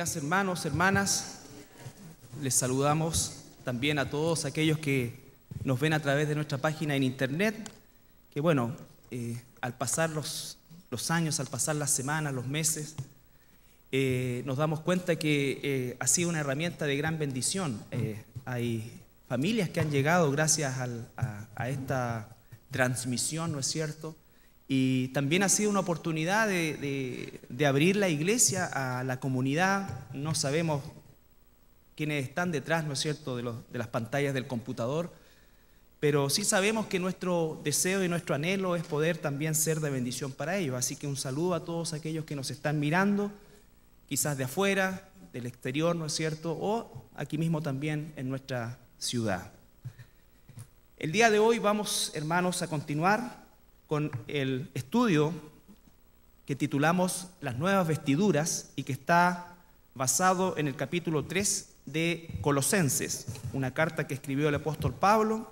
días, hermanos, hermanas. Les saludamos también a todos aquellos que nos ven a través de nuestra página en internet, que bueno, al pasar los años, al pasar las semanas, los meses, nos damos cuenta que ha sido una herramienta de gran bendición. Hay familias que han llegado gracias a esta transmisión, ¿no es cierto? Y también ha sido una oportunidad de abrir la iglesia a la comunidad. No sabemos quiénes están detrás, ¿no es cierto?, de las pantallas del computador, pero sí sabemos que nuestro deseo y nuestro anhelo es poder también ser de bendición para ellos. Así que un saludo a todos aquellos que nos están mirando, quizás de afuera, del exterior, ¿no es cierto?, o aquí mismo también en nuestra ciudad. El día de hoy vamos, hermanos, a continuar con el estudio que titulamos Las nuevas vestiduras y que está basado en el capítulo 3 de Colosenses, una carta que escribió el apóstol Pablo.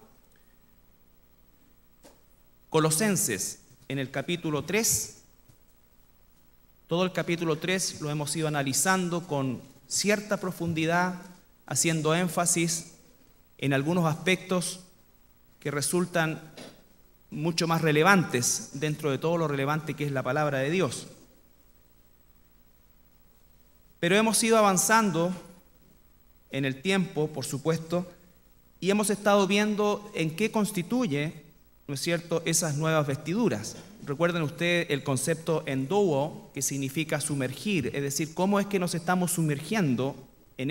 Colosenses, en el capítulo 3, todo el capítulo 3 lo hemos ido analizando con cierta profundidad, haciendo énfasis en algunos aspectos que resultan mucho más relevantes dentro de todo lo relevante que es la palabra de Dios. Pero hemos ido avanzando en el tiempo, por supuesto, y hemos estado viendo en qué constituye, ¿no es cierto?, esas nuevas vestiduras. Recuerden ustedes el concepto endouo, que significa sumergir, es decir, cómo es que nos estamos sumergiendo en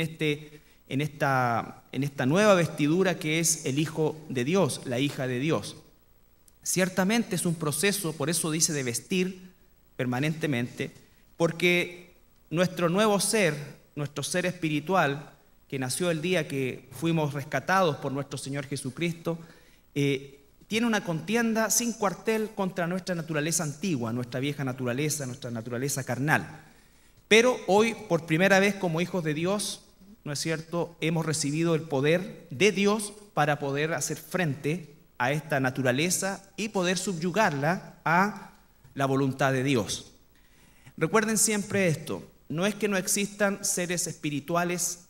esta nueva vestidura que es el Hijo de Dios, la hija de Dios. Ciertamente es un proceso, por eso dice de vestir permanentemente, porque nuestro nuevo ser, nuestro ser espiritual, que nació el día que fuimos rescatados por nuestro Señor Jesucristo, tiene una contienda sin cuartel contra nuestra naturaleza antigua, nuestra vieja naturaleza, nuestra naturaleza carnal. Pero hoy, por primera vez como hijos de Dios, ¿no es cierto?, hemos recibido el poder de Dios para poder hacer frente a esta naturaleza y poder subyugarla a la voluntad de Dios. Recuerden siempre esto, no es que no existan seres espirituales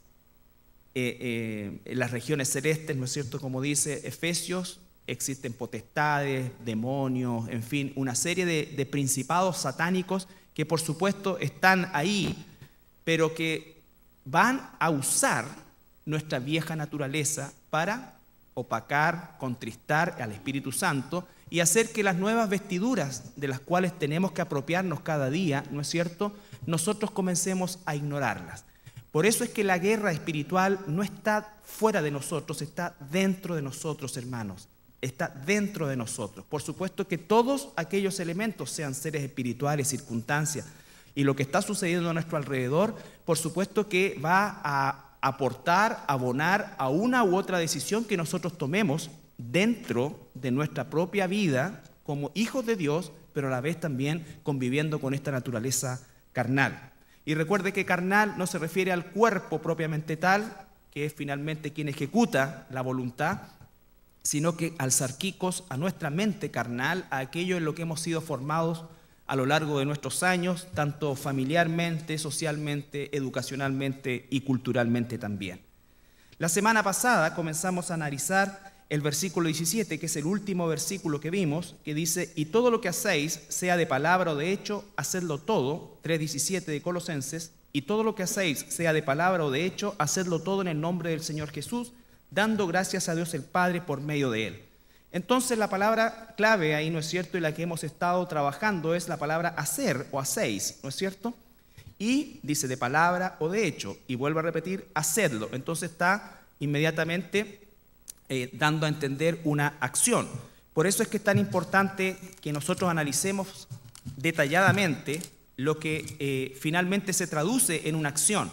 en las regiones celestes, ¿no es cierto?, como dice Efesios, existen potestades, demonios, en fin, una serie de principados satánicos que por supuesto están ahí, pero que van a usar nuestra vieja naturaleza para opacar, contristar al Espíritu Santo y hacer que las nuevas vestiduras de las cuales tenemos que apropiarnos cada día, ¿no es cierto?, nosotros comencemos a ignorarlas. Por eso es que la guerra espiritual no está fuera de nosotros, está dentro de nosotros, hermanos. Está dentro de nosotros. Por supuesto que todos aquellos elementos, sean seres espirituales, circunstancias, y lo que está sucediendo a nuestro alrededor, por supuesto que va a aportar, abonar a una u otra decisión que nosotros tomemos dentro de nuestra propia vida como hijos de Dios, pero a la vez también conviviendo con esta naturaleza carnal. Y recuerde que carnal no se refiere al cuerpo propiamente tal, que es finalmente quien ejecuta la voluntad, sino que al sarquicos, a nuestra mente carnal, a aquello en lo que hemos sido formados a lo largo de nuestros años, tanto familiarmente, socialmente, educacionalmente y culturalmente también. La semana pasada comenzamos a analizar el versículo 17, que es el último versículo que vimos, que dice: y todo lo que hacéis, sea de palabra o de hecho, hacedlo todo, 3:17 de Colosenses, y todo lo que hacéis, sea de palabra o de hecho, hacedlo todo en el nombre del Señor Jesús, dando gracias a Dios el Padre por medio de Él. Entonces la palabra clave ahí, ¿no es cierto?, y la que hemos estado trabajando es la palabra hacer o hacéis, ¿no es cierto? Y dice de palabra o de hecho, y vuelvo a repetir, hacedlo. Entonces está inmediatamente dando a entender una acción. Por eso es que es tan importante que nosotros analicemos detalladamente lo que finalmente se traduce en una acción.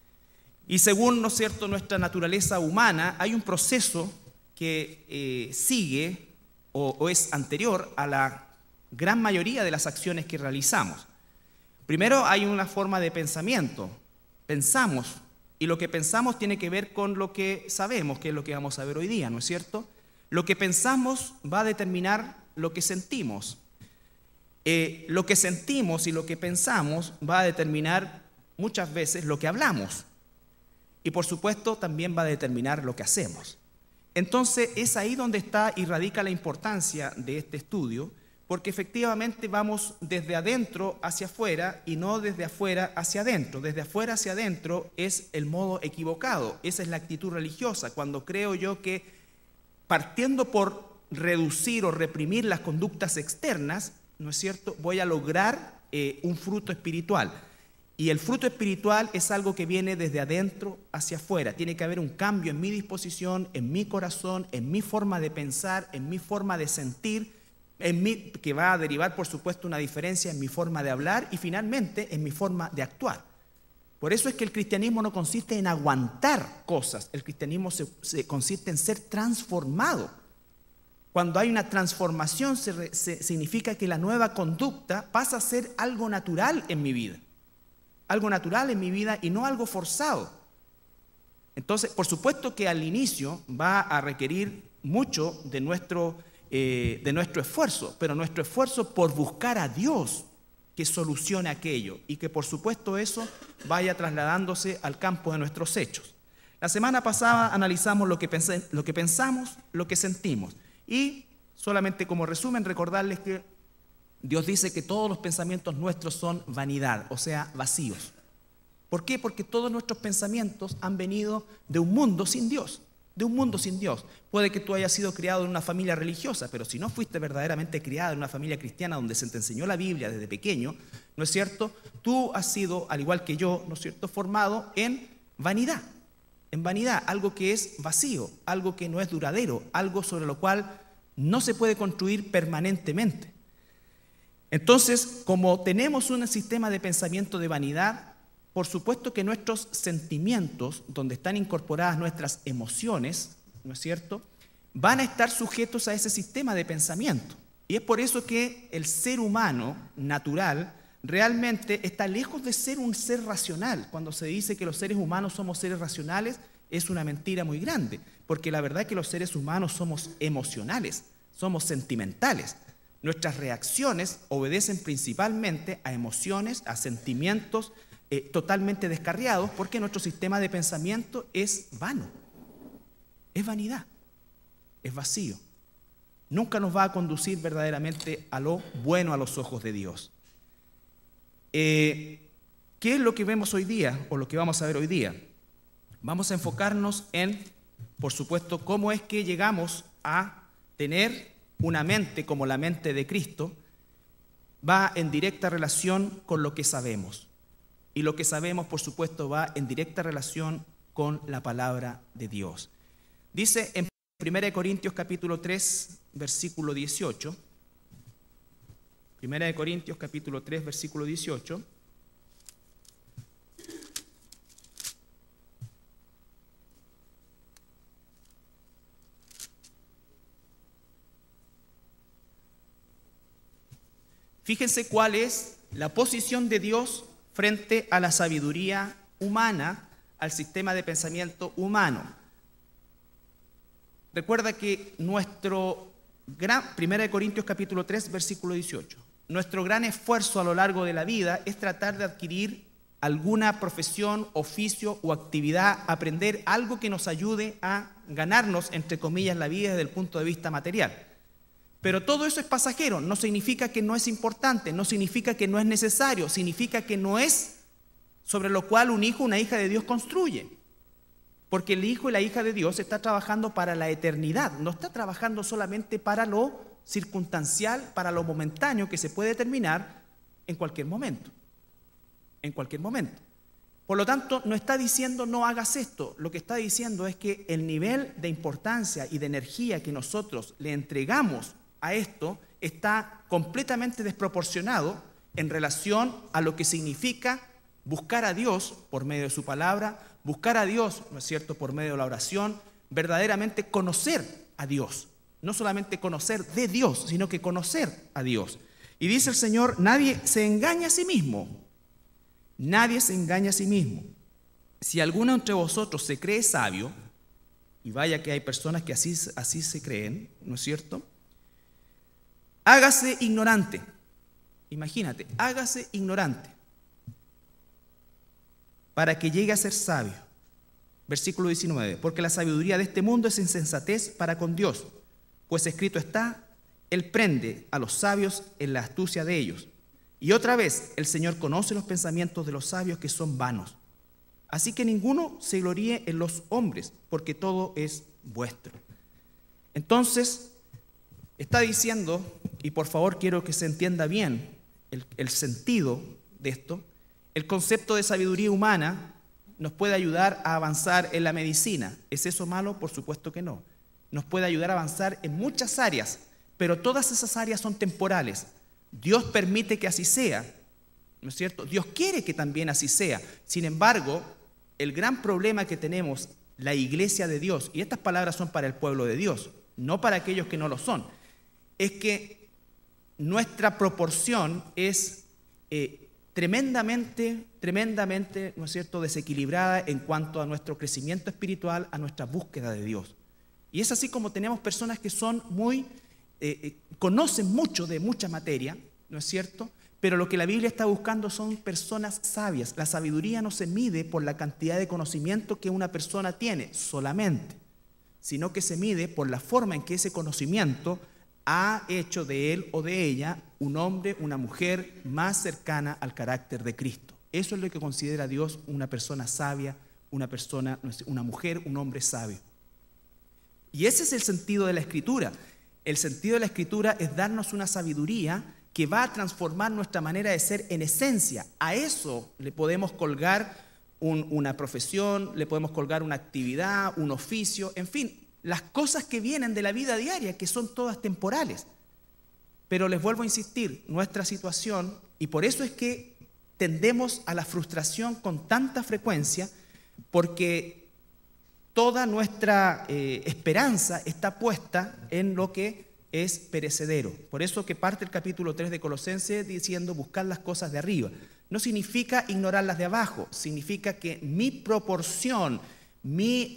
Y según, ¿no es cierto?, nuestra naturaleza humana, hay un proceso que sigue o es anterior a la gran mayoría de las acciones que realizamos. Primero hay una forma de pensamiento. Pensamos, y lo que pensamos tiene que ver con lo que sabemos, que es lo que vamos a ver hoy día, ¿no es cierto? Lo que pensamos va a determinar lo que sentimos. Lo que sentimos y lo que pensamos va a determinar muchas veces lo que hablamos. Y por supuesto también va a determinar lo que hacemos. Entonces es ahí donde está y radica la importancia de este estudio, porque efectivamente vamos desde adentro hacia afuera y no desde afuera hacia adentro. Desde afuera hacia adentro es el modo equivocado, esa es la actitud religiosa, cuando creo yo que partiendo por reducir o reprimir las conductas externas, ¿no es cierto?, voy a lograr un fruto espiritual. Y el fruto espiritual es algo que viene desde adentro hacia afuera. Tiene que haber un cambio en mi disposición, en mi corazón, en mi forma de pensar, en mi forma de sentir, que va a derivar, por supuesto, una diferencia en mi forma de hablar y finalmente en mi forma de actuar. Por eso es que el cristianismo no consiste en aguantar cosas, el cristianismo consiste en ser transformado. Cuando hay una transformación significa que la nueva conducta pasa a ser algo natural en mi vida. Algo natural en mi vida y no algo forzado. Entonces, por supuesto que al inicio va a requerir mucho de nuestro esfuerzo, pero nuestro esfuerzo por buscar a Dios que solucione aquello y que por supuesto eso vaya trasladándose al campo de nuestros hechos. La semana pasada analizamos lo que pensamos, lo que sentimos y solamente como resumen recordarles que Dios dice que todos los pensamientos nuestros son vanidad, o sea, vacíos. ¿Por qué? Porque todos nuestros pensamientos han venido de un mundo sin Dios, de un mundo sin Dios. Puede que tú hayas sido criado en una familia religiosa, pero si no fuiste verdaderamente criado en una familia cristiana donde se te enseñó la Biblia desde pequeño, ¿no es cierto? Tú has sido, al igual que yo, ¿no es cierto?, formado en vanidad, algo que es vacío, algo que no es duradero, algo sobre lo cual no se puede construir permanentemente. Entonces, como tenemos un sistema de pensamiento de vanidad, por supuesto que nuestros sentimientos, donde están incorporadas nuestras emociones, ¿no es cierto?, van a estar sujetos a ese sistema de pensamiento. Y es por eso que el ser humano natural realmente está lejos de ser un ser racional. Cuando se dice que los seres humanos somos seres racionales, es una mentira muy grande, porque la verdad es que los seres humanos somos emocionales, somos sentimentales. Nuestras reacciones obedecen principalmente a emociones, a sentimientos totalmente descarriados, porque nuestro sistema de pensamiento es vano, es vanidad, es vacío. Nunca nos va a conducir verdaderamente a lo bueno a los ojos de Dios. ¿Qué es lo que vemos hoy día o lo que vamos a ver hoy día? Vamos a enfocarnos en, por supuesto, cómo es que llegamos a tener una mente como la mente de Cristo. Va en directa relación con lo que sabemos. Y lo que sabemos, por supuesto, va en directa relación con la palabra de Dios. Dice en 1 Corintios capítulo 3, versículo 18. 1 Corintios capítulo 3, versículo 18. Fíjense cuál es la posición de Dios frente a la sabiduría humana, al sistema de pensamiento humano. Recuerda que nuestro gran, 1 Corintios capítulo 3, versículo 18, nuestro gran esfuerzo a lo largo de la vida es tratar de adquirir alguna profesión, oficio o actividad, aprender algo que nos ayude a ganarnos, entre comillas, la vida desde el punto de vista material. Pero todo eso es pasajero, no significa que no es importante, no significa que no es necesario, significa que no es sobre lo cual un hijo o una hija de Dios construye. Porque el hijo y la hija de Dios está trabajando para la eternidad, no está trabajando solamente para lo circunstancial, para lo momentáneo que se puede terminar en cualquier momento. En cualquier momento. Por lo tanto, no está diciendo no hagas esto, lo que está diciendo es que el nivel de importancia y de energía que nosotros le entregamos a esto está completamente desproporcionado en relación a lo que significa buscar a Dios por medio de su palabra, buscar a Dios, ¿no es cierto?, por medio de la oración, verdaderamente conocer a Dios. No solamente conocer de Dios, sino que conocer a Dios. Y dice el Señor, nadie se engaña a sí mismo. Nadie se engaña a sí mismo. Si alguno entre vosotros se cree sabio, y vaya que hay personas que así se creen, ¿no es cierto?, hágase ignorante. Imagínate, hágase ignorante. para que llegue a ser sabio. Versículo 19, porque la sabiduría de este mundo es insensatez para con Dios, pues escrito está, Él prende a los sabios en la astucia de ellos. Y otra vez, el Señor conoce los pensamientos de los sabios que son vanos. Así que ninguno se gloríe en los hombres, porque todo es vuestro. Entonces, está diciendo, y por favor quiero que se entienda bien el sentido de esto, el concepto de sabiduría humana nos puede ayudar a avanzar en la medicina. ¿Es eso malo? Por supuesto que no. Nos puede ayudar a avanzar en muchas áreas, pero todas esas áreas son temporales. Dios permite que así sea, ¿no es cierto? Dios quiere que también así sea. Sin embargo, el gran problema que tenemos, la iglesia de Dios, y estas palabras son para el pueblo de Dios, no para aquellos que no lo son, es que nuestra proporción es tremendamente, ¿no es cierto?, desequilibrada en cuanto a nuestro crecimiento espiritual, a nuestra búsqueda de Dios. Y es así como tenemos personas que son conocen mucho de mucha materia, ¿no es cierto?, pero lo que la Biblia está buscando son personas sabias. La sabiduría no se mide por la cantidad de conocimiento que una persona tiene solamente, sino que se mide por la forma en que ese conocimiento ha hecho de él o de ella un hombre, una mujer más cercana al carácter de Cristo. Eso es lo que considera Dios una persona sabia, una mujer, un hombre sabio. Y ese es el sentido de la Escritura. El sentido de la Escritura es darnos una sabiduría que va a transformar nuestra manera de ser en esencia. A eso le podemos colgar una profesión, le podemos colgar una actividad, un oficio, en fin, las cosas que vienen de la vida diaria, que son todas temporales. Pero les vuelvo a insistir, nuestra situación, y por eso es que tendemos a la frustración con tanta frecuencia, porque toda nuestra esperanza está puesta en lo que es perecedero. Por eso que parte el capítulo 3 de Colosenses diciendo buscar las cosas de arriba. No significa ignorar las de abajo, significa que mi proporción, mi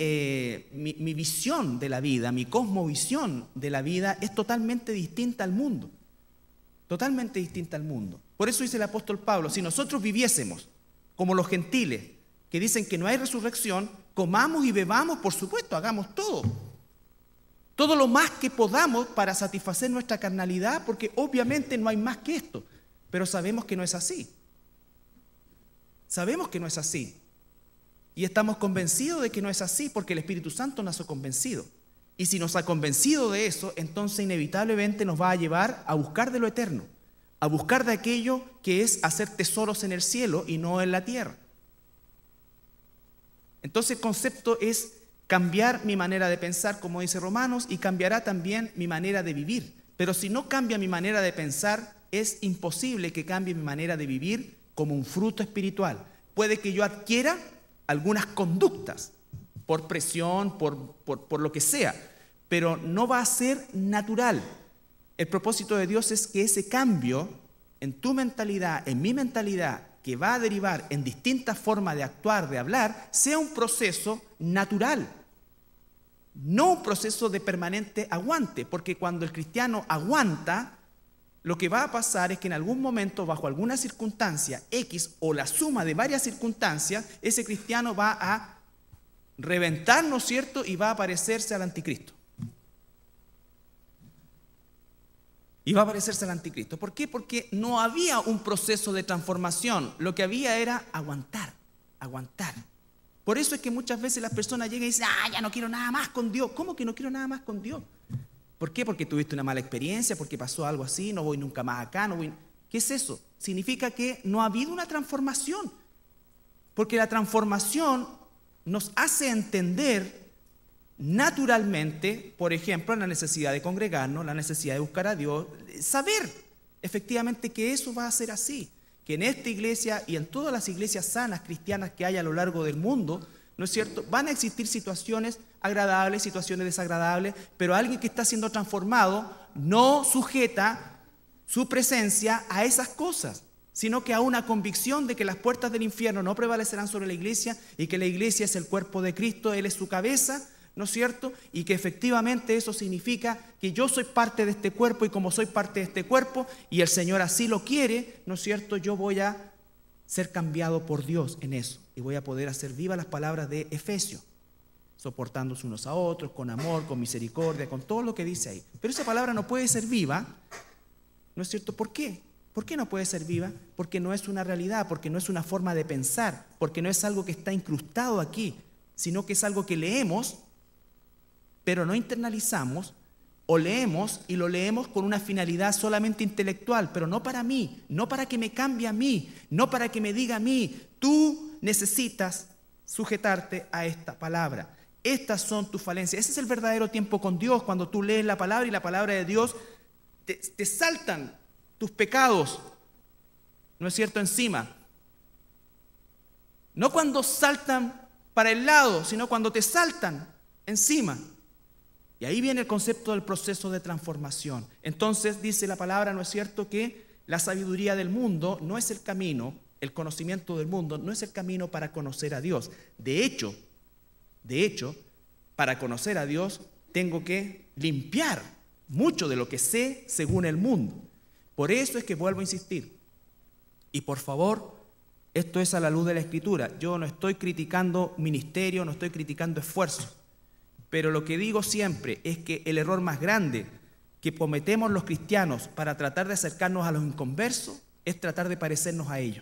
visión de la vida, mi cosmovisión de la vida es totalmente distinta al mundo. Totalmente distinta al mundo. Por eso dice el apóstol Pablo, si nosotros viviésemos como los gentiles, que dicen que no hay resurrección, comamos y bebamos, por supuesto, hagamos todo. Todo lo más que podamos para satisfacer nuestra carnalidad, porque obviamente no hay más que esto. Pero sabemos que no es así. Sabemos que no es así. Y estamos convencidos de que no es así porque el Espíritu Santo nos ha convencido. Y si nos ha convencido de eso, entonces inevitablemente nos va a llevar a buscar de lo eterno, a buscar de aquello que es hacer tesoros en el cielo y no en la tierra. Entonces el concepto es cambiar mi manera de pensar, como dice Romanos, y cambiará también mi manera de vivir. Pero si no cambia mi manera de pensar, es imposible que cambie mi manera de vivir como un fruto espiritual. Puede que yo adquiera algunas conductas, por presión, por lo que sea, pero no va a ser natural. El propósito de Dios es que ese cambio en tu mentalidad, en mi mentalidad, que va a derivar en distintas formas de actuar, de hablar, sea un proceso natural, no un proceso de permanente aguante, porque cuando el cristiano aguanta, lo que va a pasar es que en algún momento, bajo alguna circunstancia X o la suma de varias circunstancias, ese cristiano va a reventar, ¿no es cierto?, y va a parecerse al anticristo. Y va a parecerse al anticristo. ¿Por qué? Porque no había un proceso de transformación. Lo que había era aguantar, aguantar. Por eso es que muchas veces las personas llegan y dicen, ya no quiero nada más con Dios. ¿Cómo que no quiero nada más con Dios? ¿Por qué? Porque tuviste una mala experiencia, porque pasó algo así, no voy nunca más acá, no voy. ¿Qué es eso? Significa que no ha habido una transformación. Porque la transformación nos hace entender naturalmente, por ejemplo, la necesidad de congregarnos, la necesidad de buscar a Dios, saber efectivamente que eso va a ser así, que en esta iglesia y en todas las iglesias sanas cristianas que hay a lo largo del mundo, ¿no es cierto?, van a existir situaciones agradables, situaciones desagradables, pero alguien que está siendo transformado no sujeta su presencia a esas cosas, sino que a una convicción de que las puertas del infierno no prevalecerán sobre la iglesia y que la iglesia es el cuerpo de Cristo, Él es su cabeza, ¿no es cierto? Y que efectivamente eso significa que yo soy parte de este cuerpo y como soy parte de este cuerpo y el Señor así lo quiere, ¿no es cierto? Yo voy a ser cambiado por Dios en eso. Y voy a poder hacer vivas las palabras de Efesios, soportándose unos a otros, con amor, con misericordia, con todo lo que dice ahí. Pero esa palabra no puede ser viva, ¿no es cierto? ¿Por qué? ¿Por qué no puede ser viva? Porque no es una realidad, porque no es una forma de pensar, porque no es algo que está incrustado aquí, sino que es algo que leemos, pero no internalizamos, o leemos y lo leemos con una finalidad solamente intelectual, pero no para mí, no para que me cambie a mí, no para que me diga a mí, tú necesitas sujetarte a esta palabra. Estas son tus falencias. Ese es el verdadero tiempo con Dios, cuando tú lees la palabra y la palabra de Dios te saltan tus pecados, ¿no es cierto?, encima. No cuando saltan para el lado, sino cuando te saltan encima. Y ahí viene el concepto del proceso de transformación. Entonces dice la palabra, ¿no es cierto?, que la sabiduría del mundo no es el camino, el conocimiento del mundo no es el camino para conocer a Dios. De hecho, para conocer a Dios tengo que limpiar mucho de lo que sé según el mundo. Por eso es que vuelvo a insistir. Y por favor, esto es a la luz de la Escritura. Yo no estoy criticando ministerio, no estoy criticando esfuerzos. Pero lo que digo siempre es que el error más grande que cometemos los cristianos para tratar de acercarnos a los inconversos es tratar de parecernos a ellos.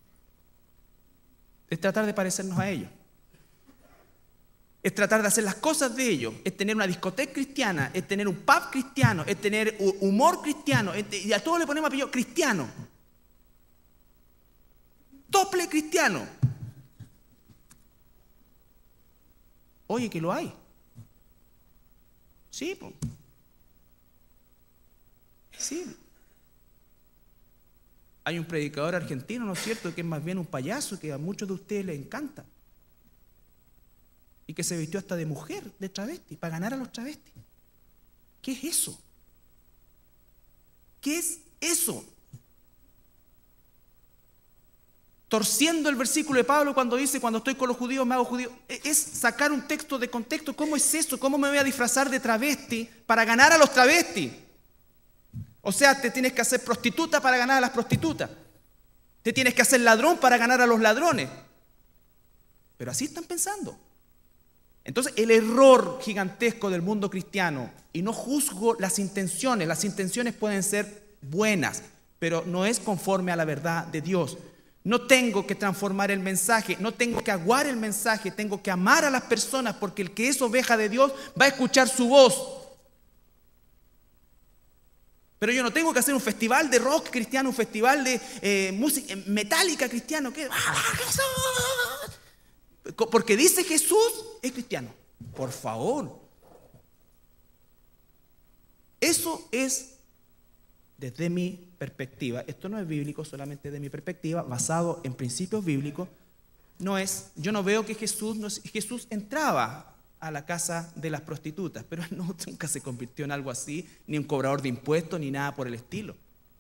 Es tratar de parecernos a ellos. Es tratar de hacer las cosas de ellos. Es tener una discoteca cristiana, es tener un pub cristiano, es tener humor cristiano. Y a todos le ponemos apellido cristiano. Tople cristiano. Oye, que lo hay. Sí, pues. Sí. Hay un predicador argentino, ¿no es cierto?, que es más bien un payaso, que a muchos de ustedes les encanta. Y que se vistió hasta de mujer, de travesti, para ganar a los travestis. ¿Qué es eso? ¿Qué es eso? Torciendo el versículo de Pablo cuando dice, cuando estoy con los judíos me hago judío. Es sacar un texto de contexto. ¿Cómo es eso? ¿Cómo me voy a disfrazar de travesti para ganar a los travestis? O sea, te tienes que hacer prostituta para ganar a las prostitutas. Te tienes que hacer ladrón para ganar a los ladrones. Pero así están pensando. Entonces, el error gigantesco del mundo cristiano, y no juzgo las intenciones pueden ser buenas, pero no es conforme a la verdad de Dios. No tengo que transformar el mensaje, no tengo que aguar el mensaje, tengo que amar a las personas, porque el que es oveja de Dios va a escuchar su voz. Pero yo no tengo que hacer un festival de rock cristiano, un festival de música metálica cristiano. Porque dice Jesús, es cristiano. Por favor. Eso es desde mi perspectiva. Esto no es bíblico, solamente de mi perspectiva, basado en principios bíblicos. Yo no veo que Jesús entraba a la casa de las prostitutas, pero él nunca se convirtió en algo así, ni un cobrador de impuestos, ni nada por el estilo.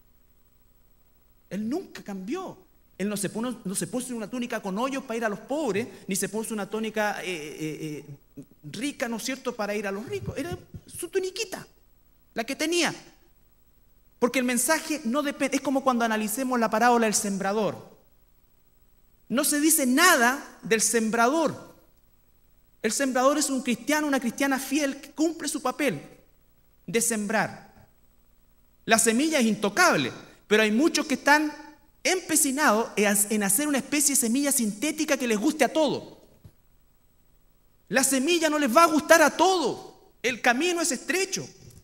Él nunca cambió. Él no se puso una túnica con hoyos para ir a los pobres, ni se puso una túnica rica, ¿no es cierto?, para ir a los ricos. Era su tuniquita, la que tenía. Porque el mensaje no depende, es como cuando analicemos la parábola del sembrador. No se dice nada del sembrador. El sembrador es un cristiano, una cristiana fiel que cumple su papel de sembrar. La semilla es intocable, pero hay muchos que están empecinados en hacer una especie de semilla sintética que les guste a todos. La semilla no les va a gustar a todos. El camino es estrecho.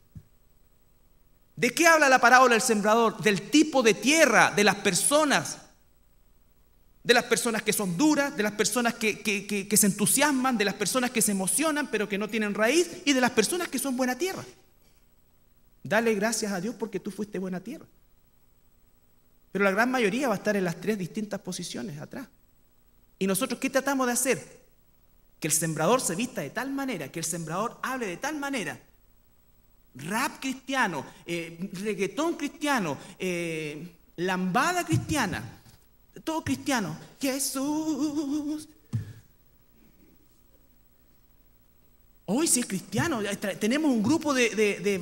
¿De qué habla la parábola del sembrador? Del tipo de tierra, de las personas. De las personas que son duras, de las personas que se entusiasman, de las personas que se emocionan pero que no tienen raíz, y de las personas que son buena tierra. Dale gracias a Dios porque tú fuiste buena tierra. Pero la gran mayoría va a estar en las tres distintas posiciones atrás. ¿Y nosotros qué tratamos de hacer? Que el sembrador se vista de tal manera, que el sembrador hable de tal manera. Rap cristiano, reggaetón cristiano, lambada cristiana. Todo cristiano. Jesús. Hoy sí es cristiano. Tenemos un grupo de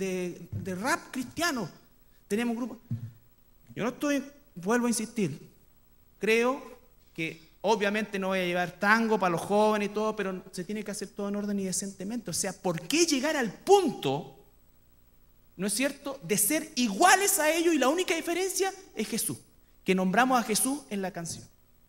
rap cristiano. Tenemos un grupo. Yo no estoy, vuelvo a insistir, creo que obviamente no voy a llevar tango para los jóvenes y todo, pero se tiene que hacer todo en orden y decentemente. O sea, ¿por qué llegar al punto, no es cierto?, de ser iguales a ellos y la única diferencia es Jesús, que nombramos a Jesús en la canción?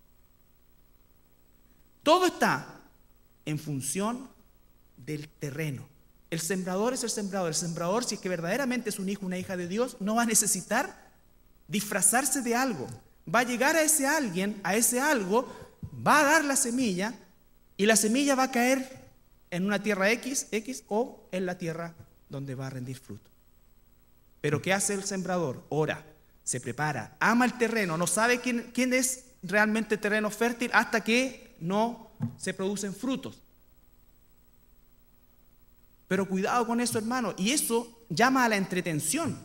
Todo está en función del terreno. El sembrador es el sembrador. El sembrador, si es que verdaderamente es un hijo, una hija de Dios, no va a necesitar disfrazarse de algo. Va a llegar a ese alguien, a ese algo, va a dar la semilla y la semilla va a caer en una tierra X o en la tierra donde va a rendir fruto. Pero ¿qué hace el sembrador? Ora, se prepara, ama el terreno, no sabe quién es realmente terreno fértil hasta que no se producen frutos. Pero cuidado con eso, hermano, y eso llama a la entretención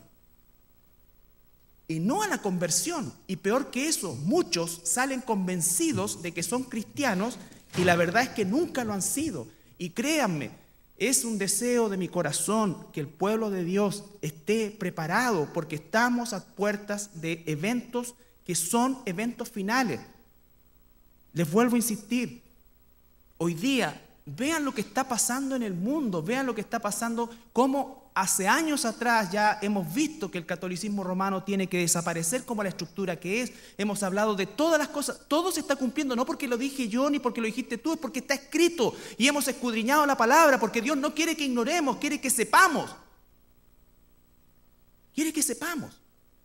y no a la conversión. Y peor que eso, muchos salen convencidos de que son cristianos y la verdad es que nunca lo han sido. Y créanme, es un deseo de mi corazón que el pueblo de Dios esté preparado, porque estamos a puertas de eventos que son eventos finales. Les vuelvo a insistir, hoy día vean lo que está pasando en el mundo, vean lo que está pasando, cómo hace años atrás ya hemos visto que el catolicismo romano tiene que desaparecer como la estructura que es. Hemos hablado de todas las cosas, todo se está cumpliendo, no porque lo dije yo ni porque lo dijiste tú, es porque está escrito y hemos escudriñado la palabra, porque Dios no quiere que ignoremos, quiere que sepamos. Quiere que sepamos.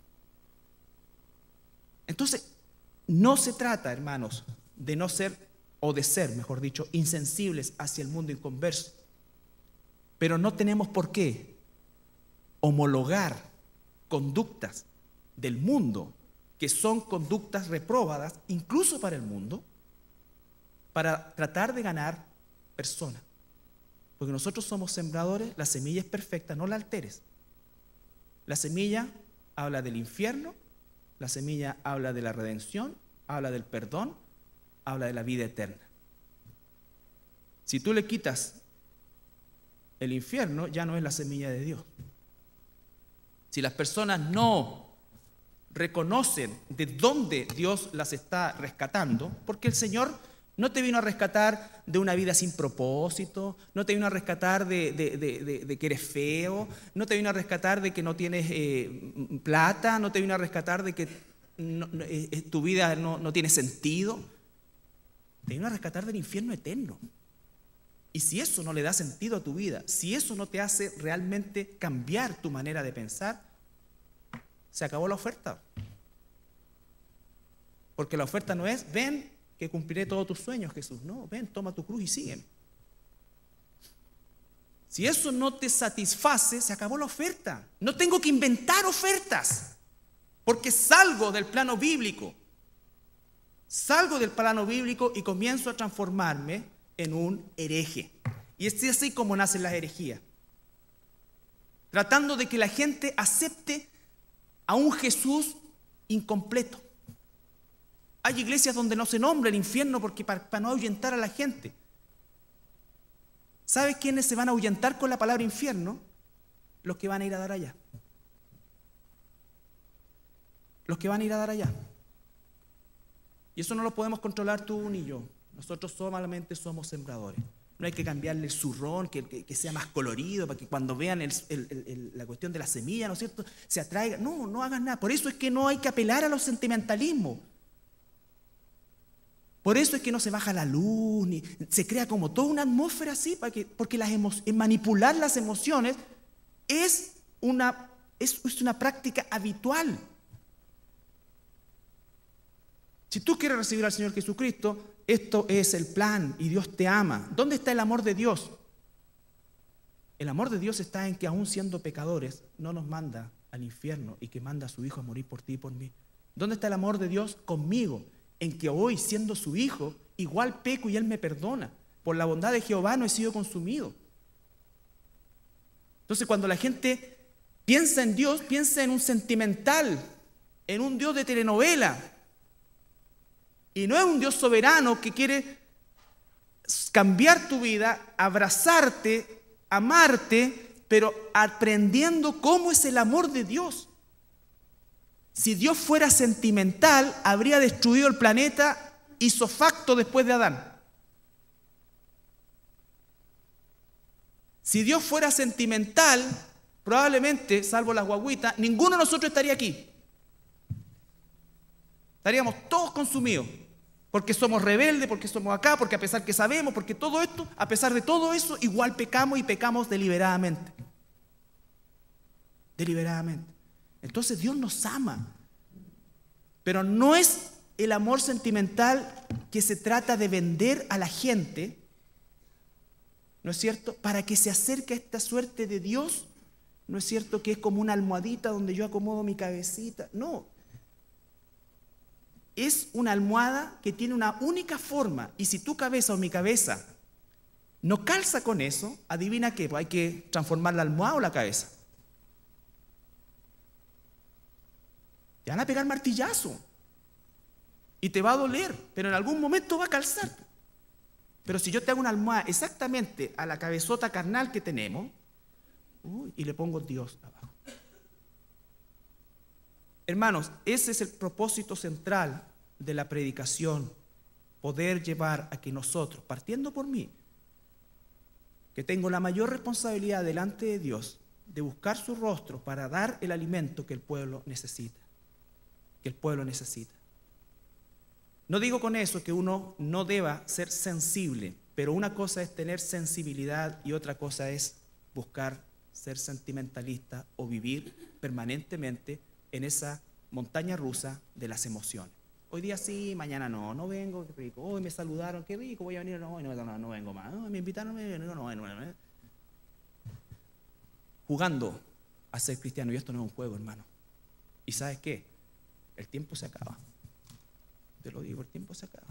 Entonces, no se trata, hermanos, de no ser, o de ser, mejor dicho, insensibles hacia el mundo inconverso. Pero no tenemos por qué homologar conductas del mundo que son conductas reprobadas, incluso para el mundo, para tratar de ganar personas. Porque nosotros somos sembradores, la semilla es perfecta, no la alteres. La semilla habla del infierno, la semilla habla de la redención, habla del perdón, habla de la vida eterna. Si tú le quitas el infierno, ya no es la semilla de Dios. Si las personas no reconocen de dónde Dios las está rescatando, porque el Señor no te vino a rescatar de una vida sin propósito, no te vino a rescatar de que eres feo, no te vino a rescatar de que no tienes plata, no te vino a rescatar de que tu vida no tiene sentido. Te vino a rescatar del infierno eterno. Y si eso no le da sentido a tu vida, si eso no te hace realmente cambiar tu manera de pensar, se acabó la oferta. Porque la oferta no es, ven que cumpliré todos tus sueños, Jesús. No, ven, toma tu cruz y sígueme. Si eso no te satisface, se acabó la oferta. No tengo que inventar ofertas, porque salgo del plano bíblico. Salgo del plano bíblico y comienzo a transformarme en un hereje. Y es así como nacen las herejías. Tratando de que la gente acepte a un Jesús incompleto. Hay iglesias donde no se nombra el infierno porque para no ahuyentar a la gente. ¿Sabes quiénes se van a ahuyentar con la palabra infierno? Los que van a ir a dar allá. Los que van a ir a dar allá. Y eso no lo podemos controlar tú ni yo. Nosotros solamente somos sembradores. No hay que cambiarle el zurrón, que sea más colorido, para que cuando vean la cuestión de la semilla, ¿no es cierto?, se atraiga. No, no hagan nada. Por eso es que no hay que apelar a los sentimentalismos. Por eso es que no se baja la luz, ni se crea como toda una atmósfera así, porque manipular las emociones es una práctica habitual. Si tú quieres recibir al Señor Jesucristo, esto es el plan y Dios te ama. ¿Dónde está el amor de Dios? El amor de Dios está en que aún siendo pecadores no nos manda al infierno y que manda a su Hijo a morir por ti y por mí. ¿Dónde está el amor de Dios conmigo? En que hoy, siendo su Hijo, igual peco y Él me perdona. Por la bondad de Jehová no he sido consumido. Entonces, cuando la gente piensa en Dios, piensa en un sentimental, en un Dios de telenovela. Y no es un Dios soberano que quiere cambiar tu vida, abrazarte, amarte, pero aprendiendo cómo es el amor de Dios. Si Dios fuera sentimental, habría destruido el planeta ipso facto después de Adán. Si Dios fuera sentimental, probablemente, salvo las guaguitas, ninguno de nosotros estaría aquí. Estaríamos todos consumidos, porque somos rebeldes, porque somos acá, porque a pesar que sabemos, porque todo esto, a pesar de todo eso, igual pecamos y pecamos deliberadamente. Deliberadamente. Entonces Dios nos ama, pero no es el amor sentimental que se trata de vender a la gente, ¿no es cierto?, para que se acerque a esta suerte de Dios, ¿no es cierto?, que es como una almohadita donde yo acomodo mi cabecita. No. Es una almohada que tiene una única forma, y si tu cabeza o mi cabeza no calza con eso, adivina qué, pues hay que transformar la almohada o la cabeza. Te van a pegar martillazo y te va a doler, pero en algún momento va a calzar. Pero si yo te hago una almohada exactamente a la cabezota carnal que tenemos, y le pongo Dios abajo. Hermanos, ese es el propósito central de la predicación, poder llevar a que nosotros, partiendo por mí, que tengo la mayor responsabilidad delante de Dios, de buscar su rostro para dar el alimento que el pueblo necesita. Que el pueblo necesita. No digo con eso que uno no deba ser sensible, pero una cosa es tener sensibilidad y otra cosa es buscar ser sentimentalista o vivir permanentemente en esa montaña rusa de las emociones. Hoy día sí, mañana no, no vengo, qué rico. Hoy me saludaron, qué rico, voy a venir, no vengo más. Me invitaron, no. Jugando a ser cristiano, y esto no es un juego, hermano. ¿Y sabes qué? El tiempo se acaba. Te lo digo, el tiempo se acaba.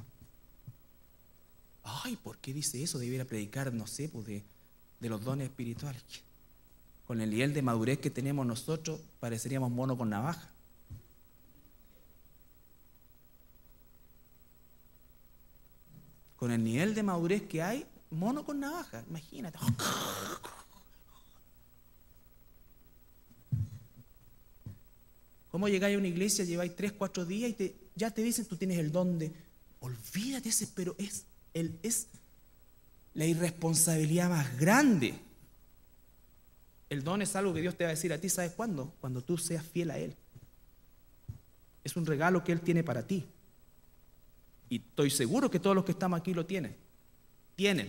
Ay, ¿por qué dice eso? Debiera predicar, no sé, pues de los dones espirituales. Con el nivel de madurez que tenemos nosotros, pareceríamos mono con navaja. Con el nivel de madurez que hay, mono con navaja, imagínate. ¿Cómo llegáis a una iglesia, lleváis 3, 4 días y ya te dicen tú tienes el don de... Olvídate ese, pero es la irresponsabilidad más grande. El don es algo que Dios te va a decir a ti, ¿sabes cuándo? Cuando tú seas fiel a Él. Es un regalo que Él tiene para ti. Y estoy seguro que todos los que estamos aquí lo tienen. Tienen.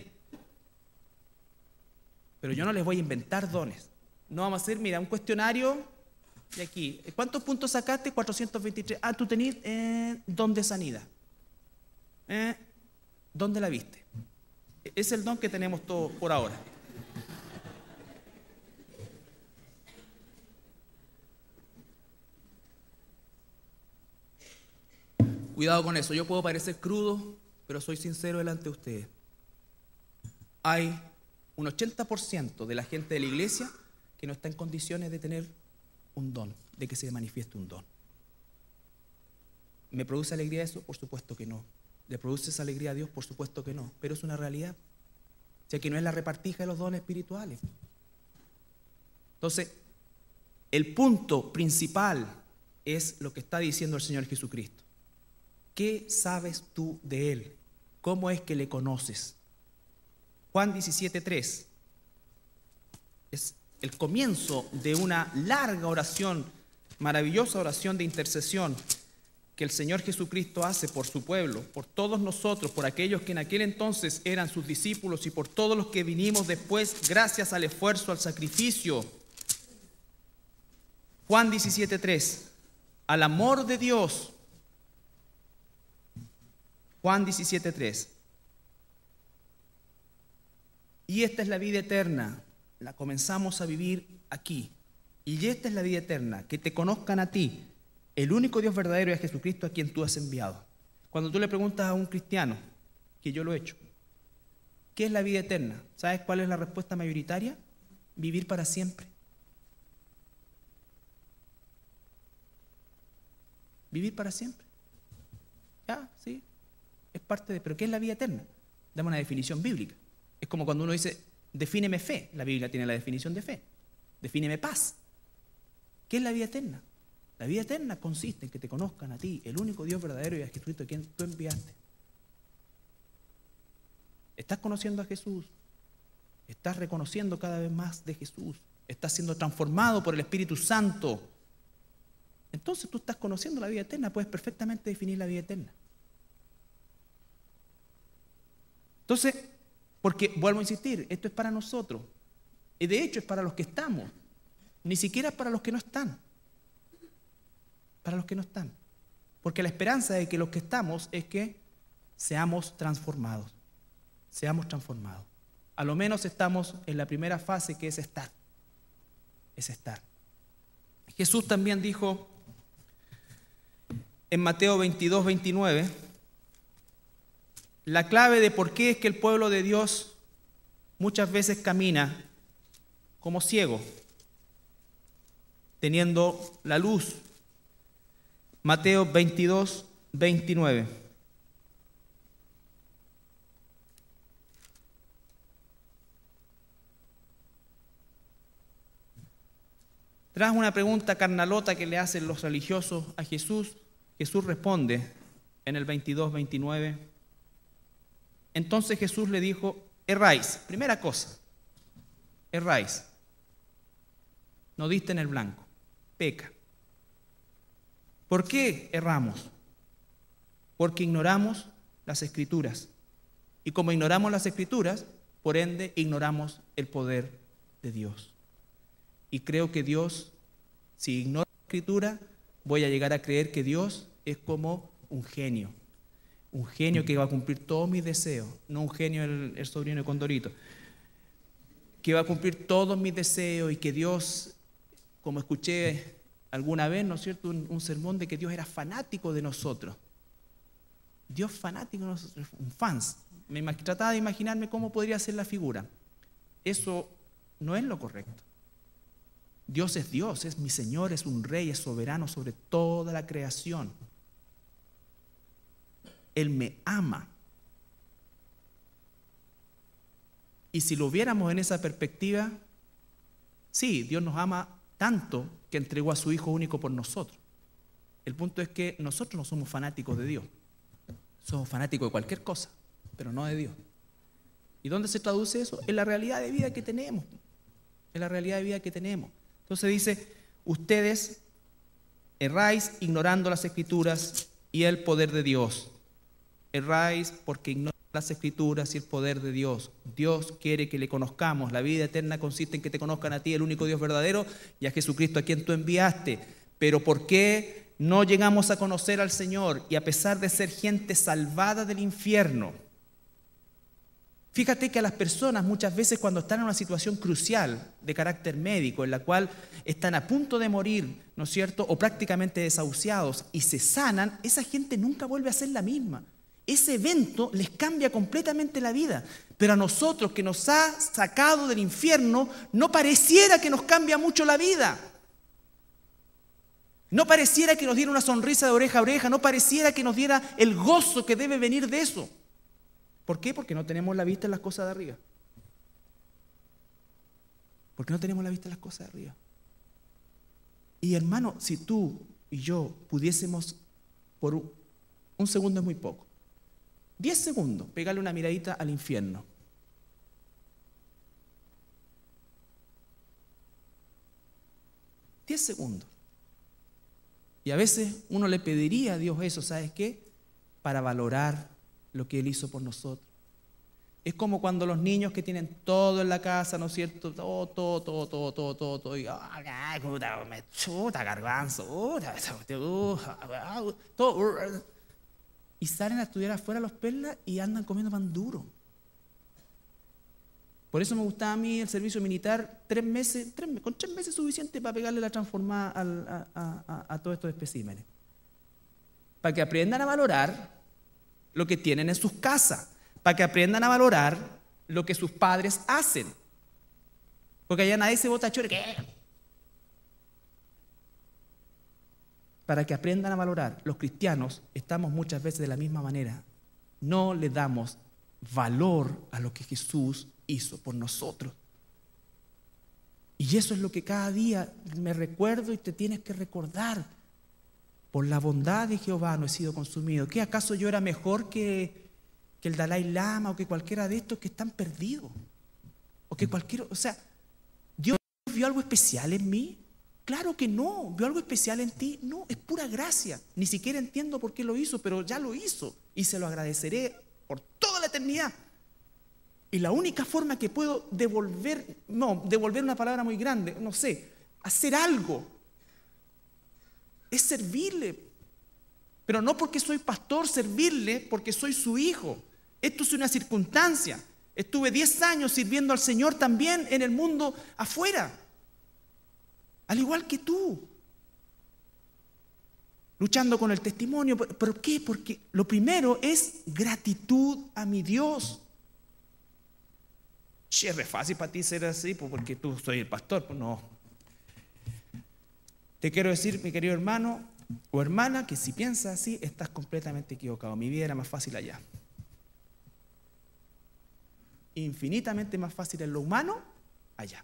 Pero yo no les voy a inventar dones. No vamos a hacer, mira, un cuestionario... Y aquí, ¿cuántos puntos sacaste? 423. Ah, tú tenés don de sanidad. ¿Dónde la viste? Es el don que tenemos todos por ahora. Cuidado con eso. Yo puedo parecer crudo, pero soy sincero delante de ustedes. Hay un 80% de la gente de la iglesia que no está en condiciones de tener un don, de que se manifieste un don. ¿Me produce alegría eso? Por supuesto que no. ¿Le produce esa alegría a Dios? Por supuesto que no. Pero es una realidad. O sea que no es la repartija de los dones espirituales. Entonces, el punto principal es lo que está diciendo el Señor Jesucristo. ¿Qué sabes tú de Él? ¿Cómo es que le conoces? Juan 17:3 es el comienzo de una larga oración, maravillosa oración de intercesión que el Señor Jesucristo hace por su pueblo, por todos nosotros, por aquellos que en aquel entonces eran sus discípulos y por todos los que vinimos después gracias al esfuerzo, al sacrificio. Juan 17:3, al amor de Dios. Juan 17:3. Y esta es la vida eterna. La comenzamos a vivir aquí. Y esta es la vida eterna, que te conozcan a ti, el único Dios verdadero, y a Jesucristo a quien tú has enviado. Cuando tú le preguntas a un cristiano, que yo lo he hecho, ¿qué es la vida eterna? ¿Sabes cuál es la respuesta mayoritaria? Vivir para siempre. Vivir para siempre. Ya, sí, es parte de... ¿Pero qué es la vida eterna? Dame una definición bíblica. Es como cuando uno dice, defíneme fe. La Biblia tiene la definición de fe. Defíneme paz. ¿Qué es la vida eterna? La vida eterna consiste en que te conozcan a ti, el único Dios verdadero, y a Jesucristo a quien tú enviaste. ¿Estás conociendo a Jesús? ¿Estás reconociendo cada vez más de Jesús? ¿Estás siendo transformado por el Espíritu Santo? Entonces tú estás conociendo la vida eterna, puedes perfectamente definir la vida eterna. Entonces, porque vuelvo a insistir, esto es para nosotros. Y de hecho es para los que estamos. Ni siquiera es para los que no están. Para los que no están. Porque la esperanza de que los que estamos es que seamos transformados. Seamos transformados. A lo menos estamos en la primera fase, que es estar. Es estar. Jesús también dijo en Mateo 22, 29, la clave de por qué es que el pueblo de Dios muchas veces camina como ciego, teniendo la luz. Mateo 22, 29. Tras una pregunta carnalota que le hacen los religiosos a Jesús, Jesús responde en el 22, 29. Entonces Jesús le dijo, erráis. Primera cosa, erráis. No diste en el blanco, peca. ¿Por qué erramos? Porque ignoramos las Escrituras. Y como ignoramos las Escrituras, por ende ignoramos el poder de Dios. Y creo que Dios, si ignoro la Escritura, voy a llegar a creer que Dios es como un genio que va a cumplir todos mis deseos, no un genio el sobrino de Condorito, que va a cumplir todos mis deseos, y que Dios, como escuché alguna vez, ¿no es cierto?, un sermón de que Dios era fanático de nosotros. Dios fanático de nosotros, un fans. Trataba de imaginarme cómo podría ser la figura. Eso no es lo correcto. Dios, es mi Señor, es un Rey, es soberano sobre toda la creación. Él me ama. Y si lo viéramos en esa perspectiva, sí, Dios nos ama tanto que entregó a su Hijo único por nosotros. El punto es que nosotros no somos fanáticos de Dios. Somos fanáticos de cualquier cosa, pero no de Dios. ¿Y dónde se traduce eso? En la realidad de vida que tenemos. En la realidad de vida que tenemos. Entonces dice, ustedes erráis ignorando las Escrituras y el poder de Dios. Erráis porque ignoran las Escrituras y el poder de Dios. Dios quiere que le conozcamos. La vida eterna consiste en que te conozcan a ti, el único Dios verdadero, y a Jesucristo a quien tú enviaste. Pero ¿por qué no llegamos a conocer al Señor? Y a pesar de ser gente salvada del infierno, fíjate que a las personas muchas veces, cuando están en una situación crucial de carácter médico, en la cual están a punto de morir, ¿no es cierto?, o prácticamente desahuciados, y se sanan, esa gente nunca vuelve a ser la misma. Ese evento les cambia completamente la vida. Pero a nosotros, que nos ha sacado del infierno, no pareciera que nos cambia mucho la vida. No pareciera que nos diera una sonrisa de oreja a oreja, no pareciera que nos diera el gozo que debe venir de eso. ¿Por qué? Porque no tenemos la vista en las cosas de arriba. Porque no tenemos la vista en las cosas de arriba. Y hermano, si tú y yo pudiésemos, por un segundo es muy poco, 10 segundos, pegarle una miradita al infierno. $10 segundos. Y a veces uno le pediría a Dios eso, ¿sabes qué? Para valorar lo que Él hizo por nosotros. Es como cuando los niños que tienen todo en la casa, ¿no es cierto? Todo. Y, ay, puta, me chuta, garbanzo, todo. Y salen a estudiar afuera los perlas y andan comiendo pan duro. Por eso me gustaba a mí el servicio militar, 3 meses, con 3 meses suficiente para pegarle la transformada a todos estos especímenes. Para que aprendan a valorar lo que tienen en sus casas, para que aprendan a valorar lo que sus padres hacen. Porque allá nadie se bota chore, ¿qué? Para que aprendan a valorar. Los cristianos estamos muchas veces de la misma manera. No le damos valor a lo que Jesús hizo por nosotros. Y eso es lo que cada día me recuerdo y te tienes que recordar. Por la bondad de Jehová no he sido consumido. ¿Qué acaso yo era mejor que el Dalai Lama o que cualquiera de estos que están perdidos? O que cualquiera, o sea, ¿Dios vio algo especial en mí? Claro que no. ¿Vio algo especial en ti? No, es pura gracia. Ni siquiera entiendo por qué lo hizo, pero ya lo hizo y se lo agradeceré por toda la eternidad. Y la única forma que puedo devolver una palabra muy grande, no sé, hacer algo, es servirle. Pero no porque soy pastor, servirle porque soy su hijo. Esto es una circunstancia. Estuve 10 años sirviendo al Señor también en el mundo afuera, al igual que tú, luchando con el testimonio. ¿Por qué? Porque lo primero es gratitud a mi Dios. Che, es fácil para ti ser así, pues porque tú soy el pastor. Pues no. Te quiero decir, mi querido hermano o hermana, que si piensas así, estás completamente equivocado. Mi vida era más fácil allá. Infinitamente más fácil en lo humano, allá.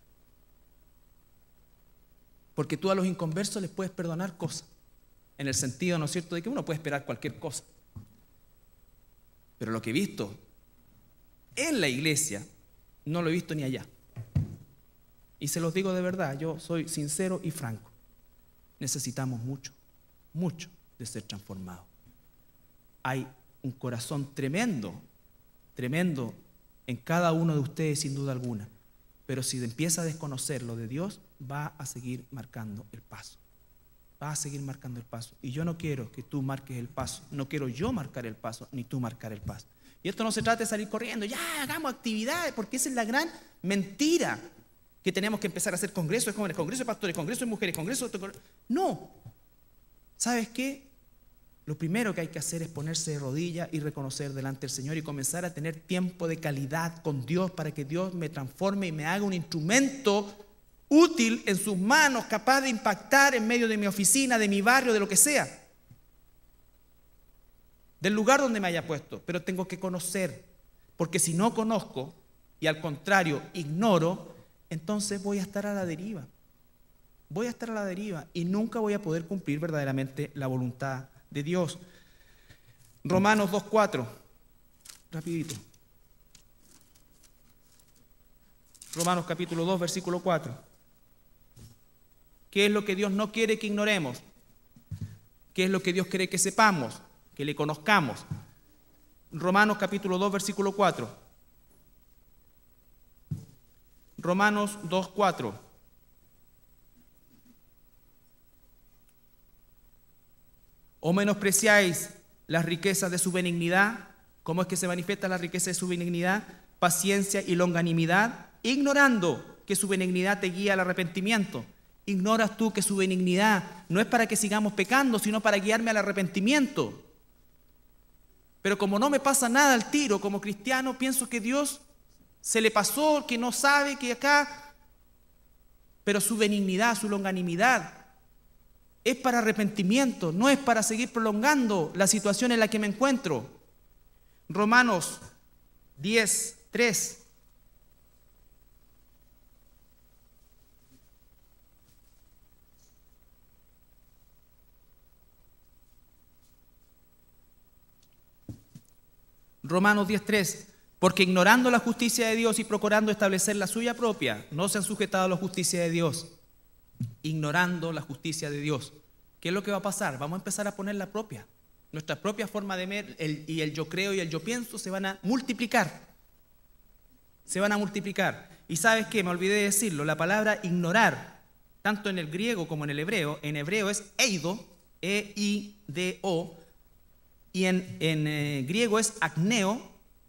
Porque tú a los inconversos les puedes perdonar cosas. En el sentido, ¿no es cierto?, de que uno puede esperar cualquier cosa. Pero lo que he visto en la iglesia, no lo he visto ni allá. Y se los digo de verdad, yo soy sincero y franco. Necesitamos mucho, mucho de ser transformados. Hay un corazón tremendo, tremendo en cada uno de ustedes sin duda alguna. Pero si empieza a desconocer lo de Dios, va a seguir marcando el paso. Va a seguir marcando el paso. Y yo no quiero que tú marques el paso. No quiero yo marcar el paso, ni tú marcar el paso. Y esto no se trata de salir corriendo, ya hagamos actividades, porque esa es la gran mentira, que tenemos que empezar a hacer congresos de jóvenes, congresos de pastores, congresos de mujeres, congresos de... No. ¿Sabes qué? Lo primero que hay que hacer es ponerse de rodillas y reconocer delante del Señor y comenzar a tener tiempo de calidad con Dios para que Dios me transforme y me haga un instrumento útil en sus manos, capaz de impactar en medio de mi oficina, de mi barrio, de lo que sea, del lugar donde me haya puesto. Pero tengo que conocer, porque si no conozco y al contrario ignoro, entonces voy a estar a la deriva. Voy a estar a la deriva y nunca voy a poder cumplir verdaderamente la voluntad de Dios. Romanos 2:4, rapidito. Romanos capítulo 2, versículo 4. ¿Qué es lo que Dios no quiere que ignoremos? ¿Qué es lo que Dios quiere que sepamos? Que le conozcamos. Romanos capítulo 2, versículo 4. Romanos 2:4. ¿O menospreciáis las riquezas de su benignidad? ¿Cómo es que se manifiesta la riqueza de su benignidad? Paciencia y longanimidad, ignorando que su benignidad te guía al arrepentimiento. ¿Ignoras tú que su benignidad no es para que sigamos pecando, sino para guiarme al arrepentimiento? Pero como no me pasa nada al tiro como cristiano, pienso que Dios se le pasó, que no sabe, que acá... Pero su benignidad, su longanimidad es para arrepentimiento, no es para seguir prolongando la situación en la que me encuentro. Romanos 10:3. Romanos 10:3. Porque ignorando la justicia de Dios y procurando establecer la suya propia, no se han sujetado a la justicia de Dios. Ignorando la justicia de Dios. ¿Qué es lo que va a pasar? Vamos a empezar a poner la propia. Nuestra propia forma de ver y el yo creo y el yo pienso se van a multiplicar. Se van a multiplicar. Y ¿sabes qué? Me olvidé de decirlo. La palabra ignorar, tanto en el griego como en el hebreo, es eido, E-I-D-O, y en griego es acneo,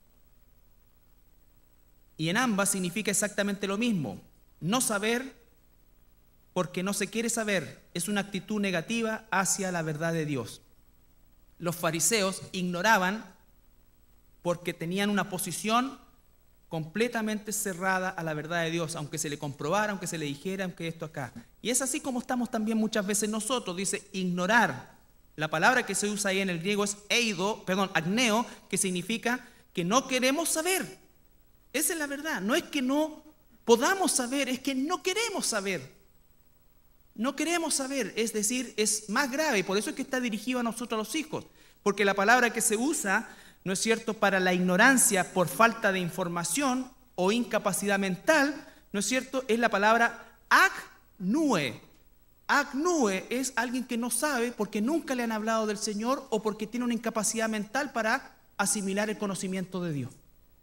y en ambas significa exactamente lo mismo. No saber porque no se quiere saber es una actitud negativa hacia la verdad de Dios. Los fariseos ignoraban porque tenían una posición completamente cerrada a la verdad de Dios, aunque se le comprobara, aunque se le dijera, aunque esto acá. Y es así como estamos también muchas veces nosotros, dice ignorar. La palabra que se usa ahí en el griego es acneo, que significa que no queremos saber. Esa es la verdad. No es que no podamos saber, es que no queremos saber. No queremos saber, es decir, es más grave, y por eso es que está dirigido a nosotros los hijos, porque la palabra que se usa, ¿no es cierto?, para la ignorancia por falta de información o incapacidad mental, ¿no es cierto?, es la palabra acnue. Acnue es alguien que no sabe porque nunca le han hablado del Señor o porque tiene una incapacidad mental para asimilar el conocimiento de Dios.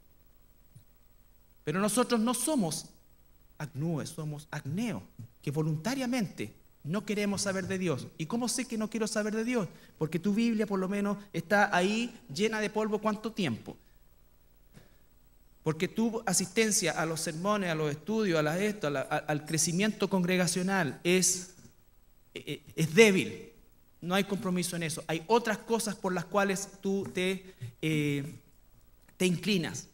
Pero nosotros no somos acnue, somos acneo, que voluntariamente no queremos saber de Dios. ¿Y cómo sé que no quiero saber de Dios? Porque tu Biblia por lo menos está ahí llena de polvo ¿cuánto tiempo? Porque tu asistencia a los sermones, a los estudios, al crecimiento congregacional es débil. No hay compromiso en eso. Hay otras cosas por las cuales tú te inclinas.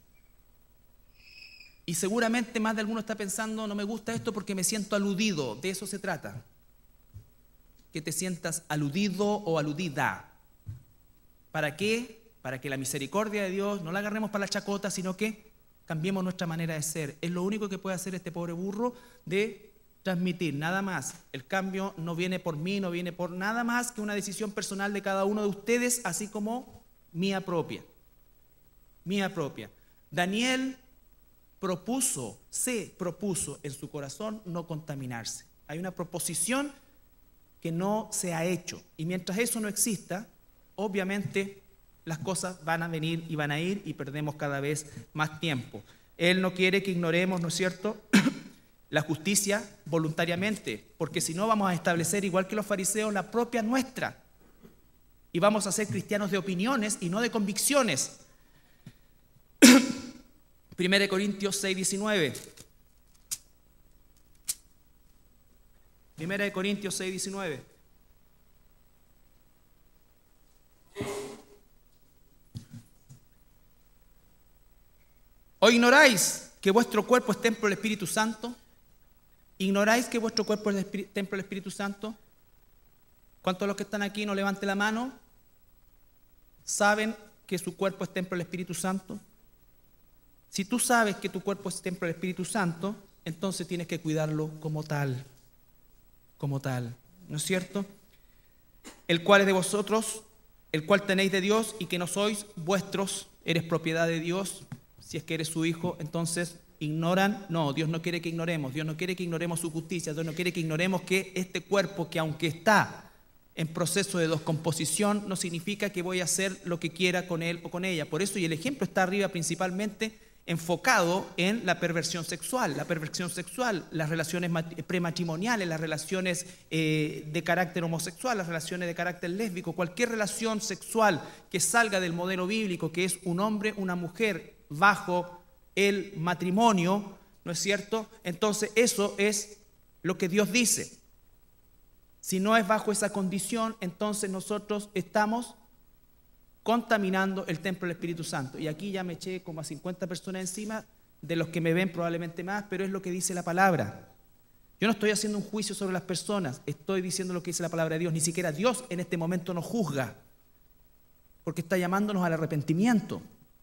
Y seguramente más de alguno está pensando, no me gusta esto porque me siento aludido. De eso se trata. Que te sientas aludido o aludida. ¿Para qué? Para que la misericordia de Dios no la agarremos para la chacota, sino que cambiemos nuestra manera de ser. Es lo único que puede hacer este pobre burro de transmitir, nada más. El cambio no viene por mí, no viene por nada más que una decisión personal de cada uno de ustedes, así como mía propia. Mía propia. Daniel se propuso en su corazón no contaminarse. Hay una proposición que no se ha hecho. Y mientras eso no exista, obviamente las cosas van a venir y van a ir y perdemos cada vez más tiempo. Él no quiere que ignoremos, ¿no es cierto?, la justicia voluntariamente, porque si no vamos a establecer, igual que los fariseos, la propia nuestra. Y vamos a ser cristianos de opiniones y no de convicciones. 1 Corintios 6:19. 1 Corintios 6:19. ¿O ignoráis que vuestro cuerpo es templo del Espíritu Santo? ¿Ignoráis que vuestro cuerpo es templo del Espíritu Santo? ¿Cuántos de los que están aquí, no levante la mano, saben que su cuerpo es templo del Espíritu Santo? Si tú sabes que tu cuerpo es templo del Espíritu Santo, entonces tienes que cuidarlo como tal, ¿no es cierto? El cual es de vosotros, el cual tenéis de Dios y que no sois vuestros, eres propiedad de Dios. Si es que eres su hijo, entonces ignoran. No, Dios no quiere que ignoremos. Dios no quiere que ignoremos su justicia. Dios no quiere que ignoremos que este cuerpo, que aunque está en proceso de descomposición, no significa que voy a hacer lo que quiera con él o con ella. Por eso, y el ejemplo está arriba principalmente enfocado en la perversión sexual. La perversión sexual, las relaciones prematrimoniales, las relaciones de carácter homosexual, las relaciones de carácter lésbico, cualquier relación sexual que salga del modelo bíblico, que es un hombre, una mujer, bajo el matrimonio, ¿no es cierto? Entonces eso es lo que Dios dice. Si no es bajo esa condición, entonces nosotros estamos contaminando el templo del Espíritu Santo. Y aquí ya me eché como a 50 personas encima, de los que me ven probablemente más, pero es lo que dice la palabra. Yo no estoy haciendo un juicio sobre las personas, estoy diciendo lo que dice la palabra de Dios. Ni siquiera Dios en este momento nos juzga, porque está llamándonos al arrepentimiento.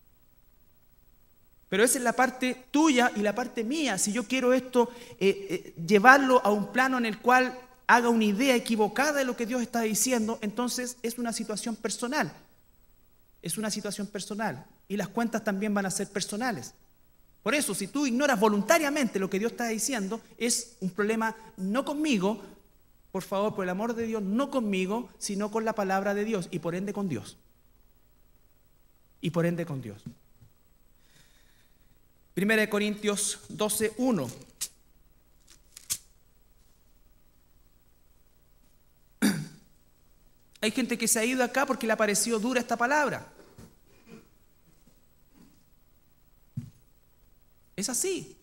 Pero esa es la parte tuya y la parte mía. Si yo quiero esto, llevarlo a un plano en el cual haga una idea equivocada de lo que Dios está diciendo, entonces es una situación personal. Es una situación personal. Y las cuentas también van a ser personales. Por eso, si tú ignoras voluntariamente lo que Dios está diciendo, es un problema no conmigo, por favor, por el amor de Dios, no conmigo, sino con la palabra de Dios y por ende con Dios. Y por ende con Dios. 1 Corintios 12:1. Hay gente que se ha ido acá porque le ha parecido dura esta palabra. Es así.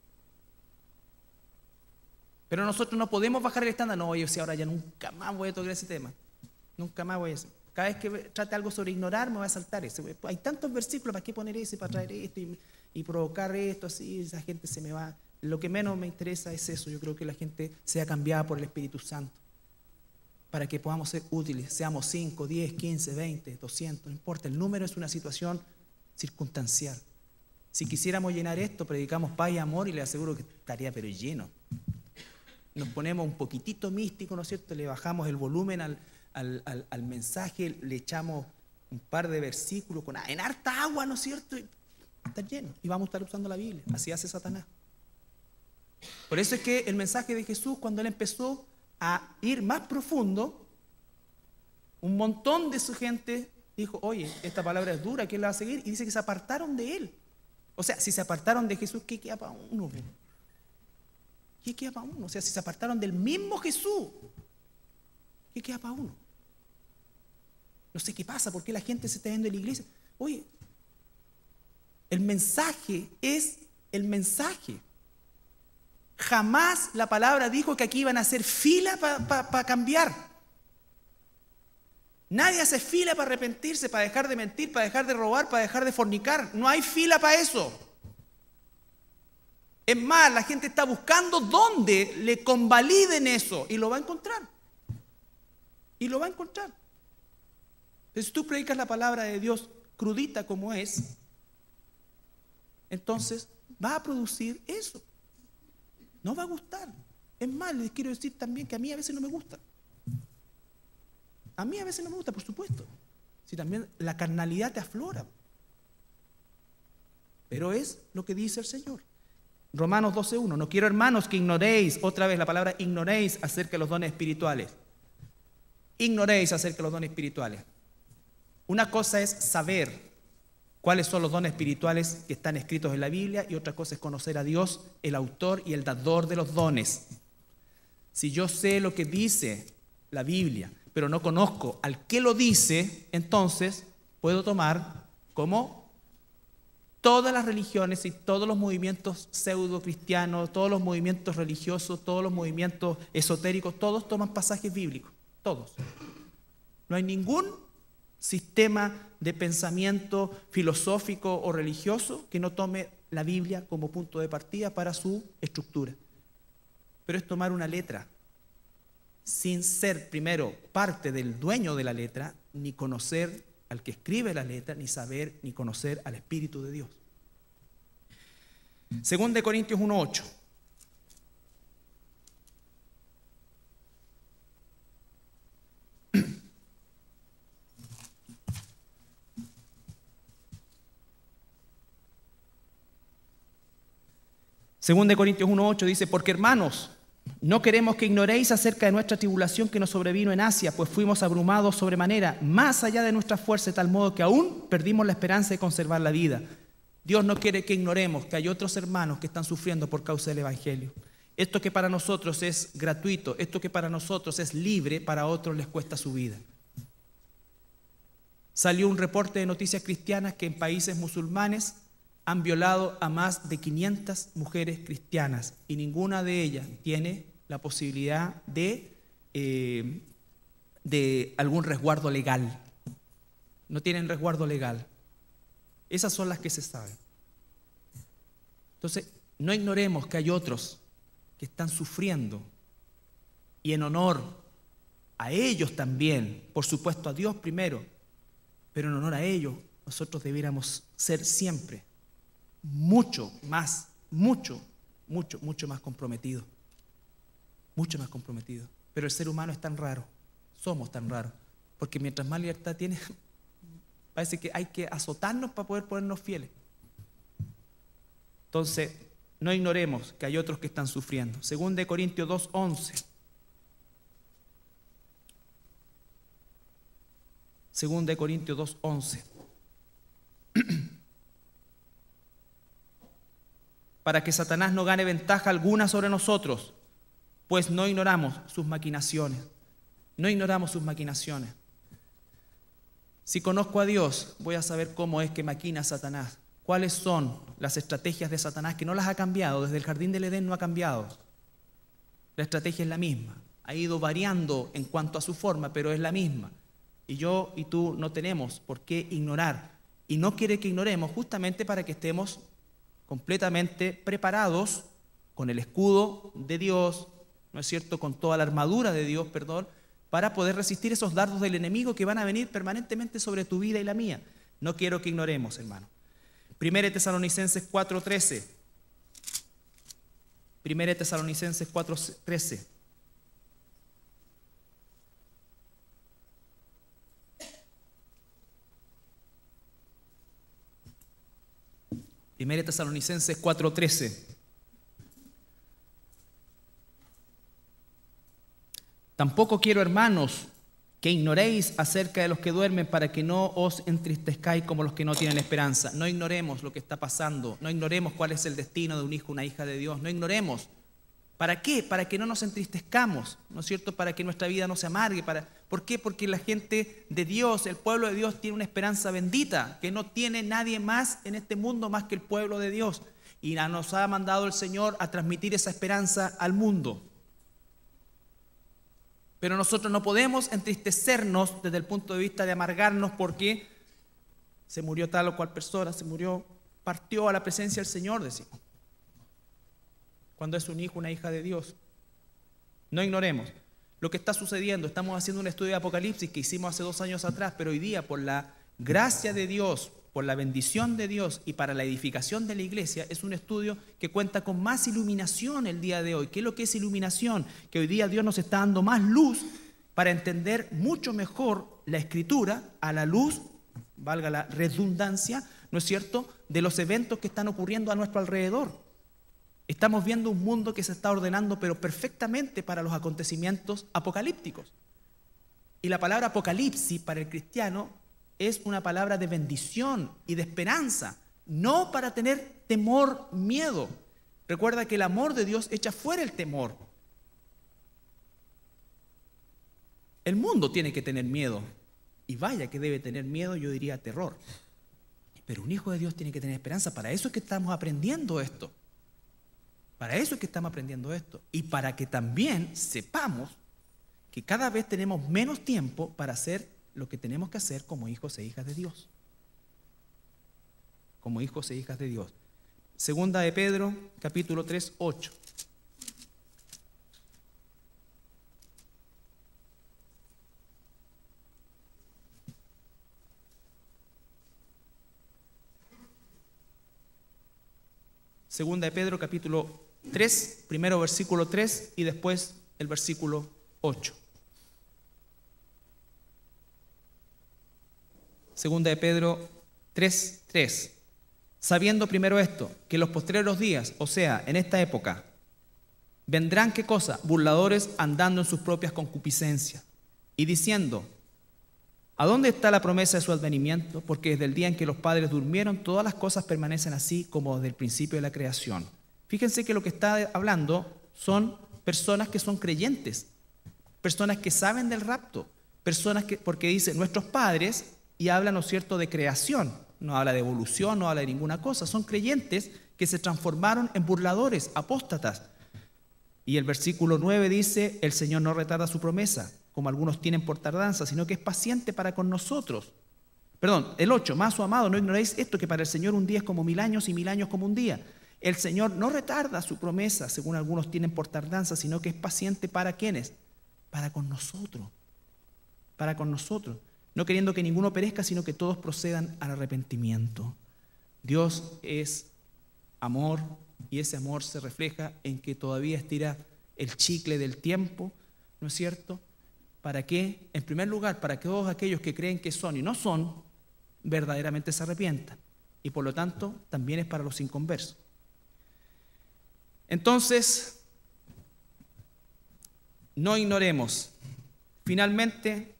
Pero nosotros no podemos bajar el estándar. No, yo si ahora ya nunca más voy a tocar ese tema. Nunca más voy a hacer. Cada vez que trate algo sobre ignorar, me voy a saltar ese. Hay tantos versículos, ¿para qué poner ese? Para traer esto y provocar esto, así, esa gente se me va. Lo que menos me interesa es eso. Yo creo que la gente sea cambiada por el Espíritu Santo, para que podamos ser útiles, seamos 5, 10, 15, 20, 200, no importa. El número es una situación circunstancial. Si quisiéramos llenar esto, predicamos paz y amor y le aseguro que estaría pero lleno. nos ponemos un poquitito místico, ¿no es cierto? Le bajamos el volumen al mensaje, le echamos un par de versículos en harta agua, ¿no es cierto? Y está lleno. Y vamos a estar usando la Biblia. Así hace Satanás. Por eso es que el mensaje de Jesús, cuando él empezó a ir más profundo, un montón de su gente dijo, oye, esta palabra es dura, ¿quién la va a seguir? Y dice que se apartaron de él. O sea, si se apartaron de Jesús, ¿qué queda para uno? ¿Qué queda para uno? O sea, si se apartaron del mismo Jesús, ¿qué queda para uno? No sé qué pasa, ¿por qué la gente se está yendo de la iglesia? Oye, el mensaje es el mensaje. Jamás la palabra dijo que aquí iban a hacer fila para cambiar. Nadie hace fila para arrepentirse, para dejar de mentir, para dejar de robar, para dejar de fornicar. No hay fila para eso. Es más, la gente está buscando dónde le convaliden eso y lo va a encontrar. Y lo va a encontrar. Entonces, si tú predicas la palabra de Dios crudita como es, entonces va a producir eso. No va a gustar. Es más, les quiero decir también que a mí a veces no me gusta. A mí a veces no me gusta, por supuesto. Si también la carnalidad te aflora. Pero es lo que dice el Señor. Romanos 12:1. No quiero, hermanos, que ignoréis, otra vez la palabra ignoréis acerca de los dones espirituales. Ignoréis acerca de los dones espirituales. Una cosa es saber cuáles son los dones espirituales que están escritos en la Biblia y otra cosa es conocer a Dios, el autor y el dador de los dones. Si yo sé lo que dice la Biblia, pero no conozco al que lo dice, entonces puedo tomar como todas las religiones y todos los movimientos pseudo cristianos, todos los movimientos religiosos, todos los movimientos esotéricos, todos toman pasajes bíblicos, todos. No hay ningún sistema de pensamiento filosófico o religioso que no tome la Biblia como punto de partida para su estructura. Pero es tomar una letra sin ser primero parte del dueño de la letra, ni conocer al que escribe la letra, ni saber, ni conocer al Espíritu de Dios. 2 Corintios 1:8. Según de Corintios 1:8 dice, porque hermanos, no queremos que ignoréis acerca de nuestra tribulación que nos sobrevino en Asia, pues fuimos abrumados sobremanera, más allá de nuestra fuerza, de tal modo que aún perdimos la esperanza de conservar la vida. Dios no quiere que ignoremos que hay otros hermanos que están sufriendo por causa del Evangelio. Esto que para nosotros es gratuito, esto que para nosotros es libre, para otros les cuesta su vida. Salió un reporte de Noticias Cristianas que en países musulmanes han violado a más de 500 mujeres cristianas y ninguna de ellas tiene la posibilidad de algún resguardo legal. No tienen resguardo legal. Esas son las que se saben. Entonces, no ignoremos que hay otros que están sufriendo y en honor a ellos también, por supuesto a Dios primero, pero en honor a ellos nosotros debiéramos ser siempre mucho más comprometidos. Mucho más comprometidos. Pero el ser humano es tan raro, somos tan raros, porque mientras más libertad tiene, parece que hay que azotarnos para poder ponernos fieles. Entonces, no ignoremos que hay otros que están sufriendo. 2 Corintios 2:11. 2 Corintios 2:11. Para que Satanás no gane ventaja alguna sobre nosotros, pues no ignoramos sus maquinaciones. No ignoramos sus maquinaciones. Si conozco a Dios, voy a saber cómo es que maquina Satanás. ¿Cuáles son las estrategias de Satanás? Que no las ha cambiado, desde el jardín del Edén no ha cambiado. La estrategia es la misma. Ha ido variando en cuanto a su forma, pero es la misma. Y yo y tú no tenemos por qué ignorar. Y no quiere que ignoremos justamente para que estemos completamente preparados con el escudo de Dios, ¿no es cierto?, con toda la armadura de Dios, perdón, para poder resistir esos dardos del enemigo que van a venir permanentemente sobre tu vida y la mía. No quiero que ignoremos, hermano. 1 Tesalonicenses 4:13. 1 Tesalonicenses 4:13. Primera Tesalonicenses 4:13. Tampoco quiero, hermanos, que ignoréis acerca de los que duermen, para que no os entristezcáis como los que no tienen esperanza. No ignoremos lo que está pasando, no ignoremos cuál es el destino de un hijo, una hija de Dios, no ignoremos. ¿Para qué? Para que no nos entristezcamos, ¿no es cierto? Para que nuestra vida no se amargue. ¿Por qué? Porque la gente de Dios, el pueblo de Dios, tiene una esperanza bendita que no tiene nadie más en este mundo más que el pueblo de Dios. Y nos ha mandado el Señor a transmitir esa esperanza al mundo. Pero nosotros no podemos entristecernos desde el punto de vista de amargarnos porque se murió tal o cual persona, partió a la presencia del Señor, decimos. Cuando es un hijo, una hija de Dios. No ignoremos lo que está sucediendo. Estamos haciendo un estudio de Apocalipsis que hicimos hace 2 años atrás, pero hoy día, por la gracia de Dios, por la bendición de Dios y para la edificación de la iglesia, es un estudio que cuenta con más iluminación el día de hoy. ¿Qué es lo que es iluminación? Que hoy día Dios nos está dando más luz para entender mucho mejor la Escritura a la luz, valga la redundancia, ¿no es cierto?, de los eventos que están ocurriendo a nuestro alrededor. Estamos viendo un mundo que se está ordenando, pero perfectamente para los acontecimientos apocalípticos. Y la palabra apocalipsis para el cristiano es una palabra de bendición y de esperanza, no para tener temor, miedo. Recuerda que el amor de Dios echa fuera el temor. El mundo tiene que tener miedo, y vaya que debe tener miedo, yo diría terror. Pero un hijo de Dios tiene que tener esperanza. Para eso es que estamos aprendiendo esto. Para eso es que estamos aprendiendo esto. Y para que también sepamos que cada vez tenemos menos tiempo para hacer lo que tenemos que hacer como hijos e hijas de Dios. Como hijos e hijas de Dios. Segunda de Pedro, capítulo 3, 8. Segunda de Pedro, capítulo 3, primero versículo 3 y después el versículo 8. Segunda de Pedro 3, 3. Sabiendo primero esto, que en los postreros días, o sea, en esta época, vendrán, ¿qué cosa? Burladores andando en sus propias concupiscencias y diciendo: ¿a dónde está la promesa de su advenimiento? Porque desde el día en que los padres durmieron, todas las cosas permanecen así como desde el principio de la creación. Fíjense que lo que está hablando son personas que son creyentes, personas que saben del rapto, personas que, porque dice nuestros padres, y habla, ¿no es cierto?, de creación, no habla de evolución, no habla de ninguna cosa, son creyentes que se transformaron en burladores, apóstatas. Y el versículo 9 dice: el Señor no retarda su promesa, como algunos tienen por tardanza, sino que es paciente para con nosotros. Perdón, el 8, más o amado, no ignoréis esto, que para el Señor un día es como 1000 años y 1000 años como un día. El Señor no retarda su promesa, según algunos tienen por tardanza, sino que es paciente para ¿quiénes? Para con nosotros. Para con nosotros. No queriendo que ninguno perezca, sino que todos procedan al arrepentimiento. Dios es amor, y ese amor se refleja en que todavía estira el chicle del tiempo, ¿no es cierto? ¿Para qué? En primer lugar, para que todos aquellos que creen que son y no son, verdaderamente se arrepientan. Y por lo tanto, también es para los inconversos. Entonces, no ignoremos. Finalmente,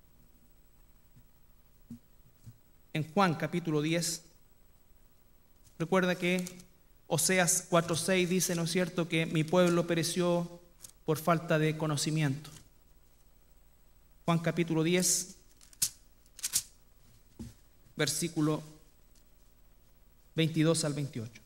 en Juan capítulo 10, recuerda que Oseas 4:6 dice, ¿no es cierto?, que mi pueblo pereció por falta de conocimiento. Juan capítulo 10, versículo 22 al 28.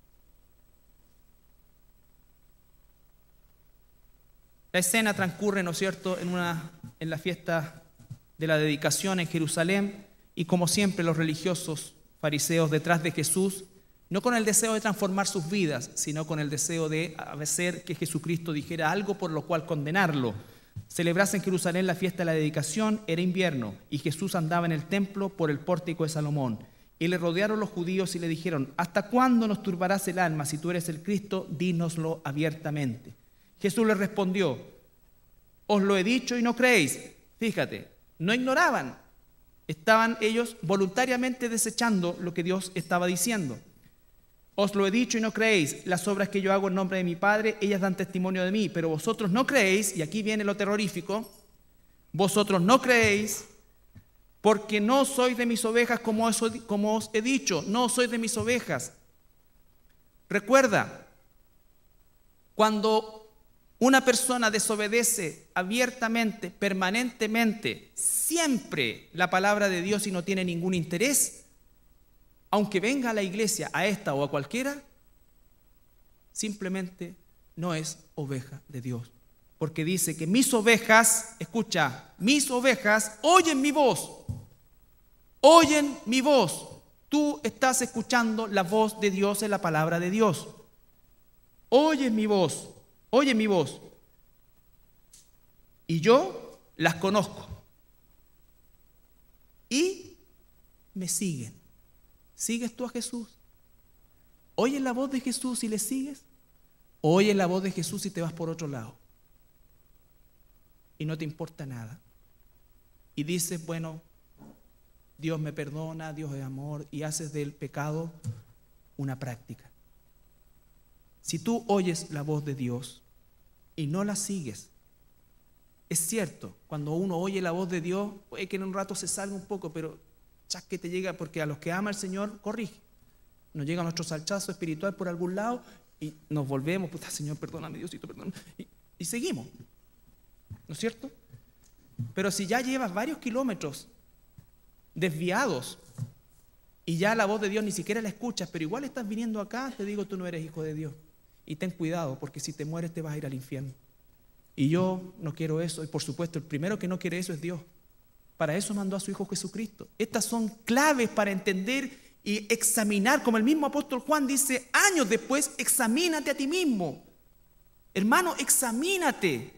La escena transcurre, ¿no es cierto?, en la fiesta de la dedicación en Jerusalén, y como siempre los religiosos fariseos detrás de Jesús, no con el deseo de transformar sus vidas, sino con el deseo de hacer que Jesucristo dijera algo por lo cual condenarlo. Celebrase en Jerusalén la fiesta de la dedicación, era invierno, y Jesús andaba en el templo por el pórtico de Salomón. Y le rodearon los judíos y le dijeron: ¿hasta cuándo nos turbarás el alma? Si tú eres el Cristo, dínoslo abiertamente. Jesús les respondió: os lo he dicho y no creéis. Fíjate, no ignoraban. Estaban ellos voluntariamente desechando lo que Dios estaba diciendo. Os lo he dicho y no creéis. Las obras que yo hago en nombre de mi Padre, ellas dan testimonio de mí. Pero vosotros no creéis, y aquí viene lo terrorífico, vosotros no creéis porque no sois de mis ovejas, como os he dicho, no sois de mis ovejas. Recuerda, cuando una persona desobedece abiertamente, permanentemente, siempre la palabra de Dios y no tiene ningún interés, aunque venga a la iglesia, a esta o a cualquiera, simplemente no es oveja de Dios. Porque dice que mis ovejas, escucha, mis ovejas oyen mi voz. Oyen mi voz. Tú estás escuchando la voz de Dios en la palabra de Dios. Oyen mi voz. Oyen mi voz. Y yo las conozco. Y me siguen. ¿Sigues tú a Jesús? ¿Oyes la voz de Jesús y le sigues? ¿O oyes la voz de Jesús y te vas por otro lado? Y no te importa nada. Y dices, bueno, Dios me perdona, Dios es amor, y haces del pecado una práctica. Si tú oyes la voz de Dios y no la sigues, es cierto, cuando uno oye la voz de Dios, puede que en un rato se salga un poco, pero chas que te llega, porque a los que ama el Señor, corrige. Nos llega nuestro salchazo espiritual por algún lado y nos volvemos, puta, Señor, perdóname, Diosito, perdóname, y seguimos. ¿No es cierto? Pero si ya llevas varios kilómetros desviados y ya la voz de Dios ni siquiera la escuchas, pero igual estás viniendo acá, te digo, tú no eres hijo de Dios. Y ten cuidado, porque si te mueres te vas a ir al infierno. Y yo no quiero eso, y por supuesto el primero que no quiere eso es Dios. Para eso mandó a su Hijo Jesucristo. Estas son claves para entender y examinar, como el mismo apóstol Juan dice años después: examínate a ti mismo. Hermano, examínate.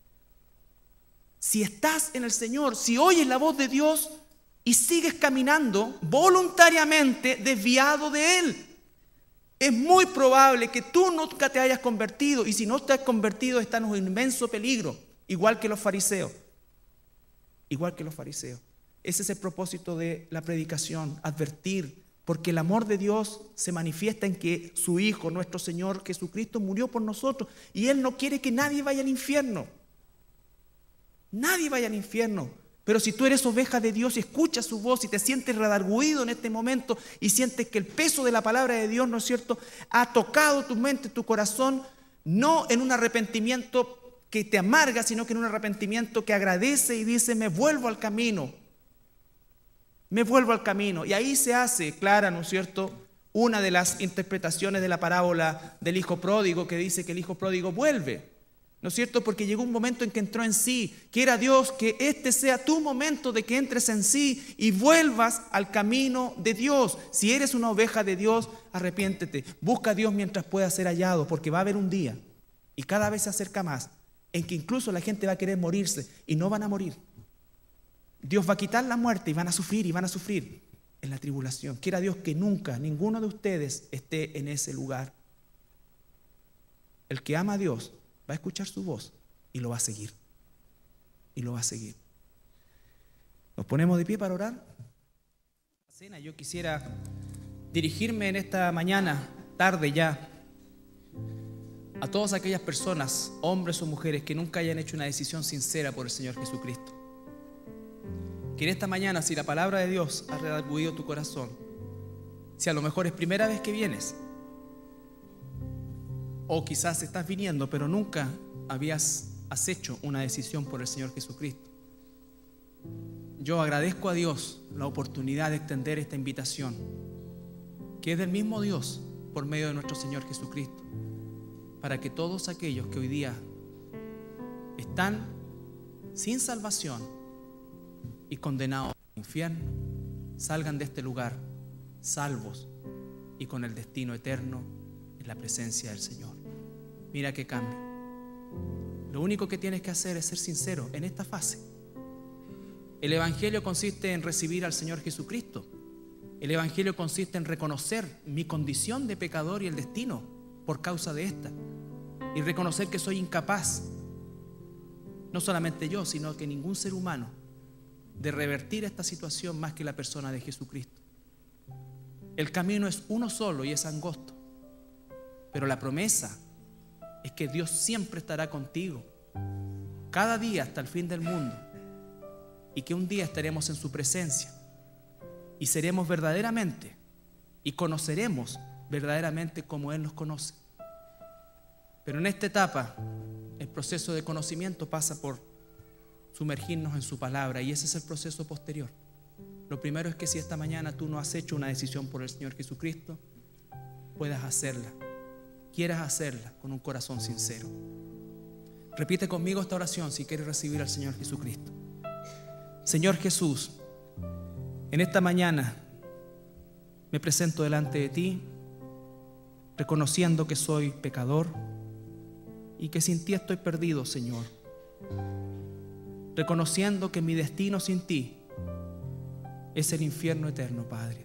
Si estás en el Señor, si oyes la voz de Dios y sigues caminando voluntariamente desviado de Él, es muy probable que tú nunca te hayas convertido, y si no te has convertido estás en un inmenso peligro, igual que los fariseos. Igual que los fariseos. Ese es el propósito de la predicación, advertir, porque el amor de Dios se manifiesta en que su Hijo, nuestro Señor Jesucristo, murió por nosotros, y Él no quiere que nadie vaya al infierno. Nadie vaya al infierno. Pero si tú eres oveja de Dios y escuchas su voz y te sientes redarguido en este momento y sientes que el peso de la palabra de Dios, ¿no es cierto?, ha tocado tu mente, tu corazón, no en un arrepentimiento que te amarga, sino que en un arrepentimiento que agradece y dice: me vuelvo al camino. Me vuelvo al camino. Y ahí se hace clara, ¿no es cierto?, una de las interpretaciones de la parábola del hijo pródigo, que dice que el hijo pródigo vuelve. ¿No es cierto? Porque llegó un momento en que entró en sí. Quiera Dios que este sea tu momento de que entres en sí y vuelvas al camino de Dios. Si eres una oveja de Dios, arrepiéntete. Busca a Dios mientras pueda ser hallado, porque va a haber un día, y cada vez se acerca más, en que incluso la gente va a querer morirse y no van a morir. Dios va a quitar la muerte y van a sufrir en la tribulación. Quiera Dios que nunca ninguno de ustedes esté en ese lugar. El que ama a Dios va a escuchar su voz y lo va a seguir. Y lo va a seguir. Nos ponemos de pie para orar. Yo quisiera dirigirme en esta mañana, tarde ya, a todas aquellas personas, hombres o mujeres, que nunca hayan hecho una decisión sincera por el Señor Jesucristo. Que en esta mañana, si la palabra de Dios ha redarguido tu corazón, si a lo mejor es primera vez que vienes, o quizás estás viniendo pero nunca has hecho una decisión por el Señor Jesucristo, yo agradezco a Dios la oportunidad de extender esta invitación, que es del mismo Dios por medio de nuestro Señor Jesucristo, para que todos aquellos que hoy día están sin salvación y condenados al infierno salgan de este lugar salvos y con el destino eterno en la presencia del Señor. Mira qué cambio. Lo único que tienes que hacer es ser sincero en esta fase. El Evangelio consiste en recibir al Señor Jesucristo El Evangelio consiste en reconocer mi condición de pecador y el destino por causa de esta. Y reconocer que soy incapaz, no solamente yo, sino que ningún ser humano, de revertir esta situación más que la persona de Jesucristo. El camino es uno solo y es angosto, pero la promesa es que Dios siempre estará contigo, cada día hasta el fin del mundo, y que un día estaremos en su presencia y seremos verdaderamente y conoceremos verdaderamente como Él nos conoce. Pero en esta etapa, el proceso de conocimiento pasa por sumergirnos en su palabra, y ese es el proceso posterior. Lo primero es que si esta mañana tú no has hecho una decisión por el Señor Jesucristo, puedas hacerla, quieras hacerla con un corazón sincero. Repite conmigo esta oración si quieres recibir al Señor Jesucristo. Señor Jesús, en esta mañana me presento delante de ti, reconociendo que soy pecador y que sin ti estoy perdido, Señor. Reconociendo que mi destino sin ti es el infierno eterno, Padre.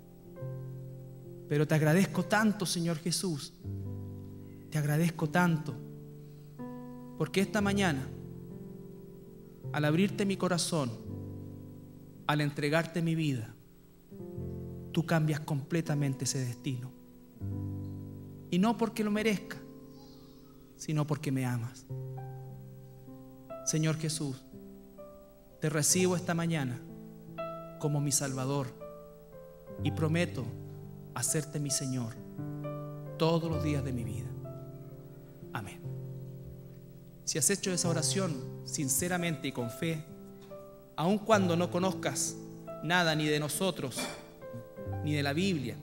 Pero te agradezco tanto, Señor Jesús, te agradezco tanto, porque esta mañana, al abrirte mi corazón, al entregarte mi vida, tú cambias completamente ese destino. Y no porque lo merezca, sino porque me amas. Señor Jesús, te recibo esta mañana como mi Salvador y prometo hacerte mi Señor todos los días de mi vida. Amén. Si has hecho esa oración sinceramente y con fe, aun cuando no conozcas nada ni de nosotros ni de la Biblia,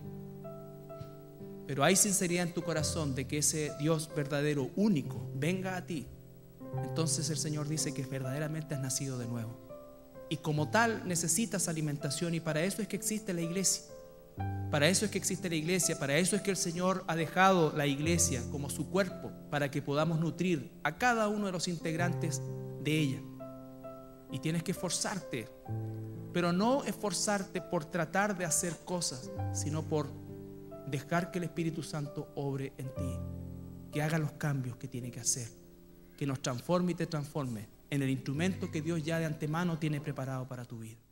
pero hay sinceridad en tu corazón de que ese Dios verdadero, único, venga a ti, entonces el Señor dice que verdaderamente has nacido de nuevo. Y como tal necesitas alimentación, y para eso es que existe la iglesia. Para eso es que existe la iglesia, para eso es que el Señor ha dejado la iglesia como su cuerpo, para que podamos nutrir a cada uno de los integrantes de ella. Y tienes que esforzarte, pero no esforzarte por tratar de hacer cosas, sino por dejar que el Espíritu Santo obre en ti, que haga los cambios que tiene que hacer, que nos transforme y te transforme en el instrumento que Dios ya de antemano tiene preparado para tu vida.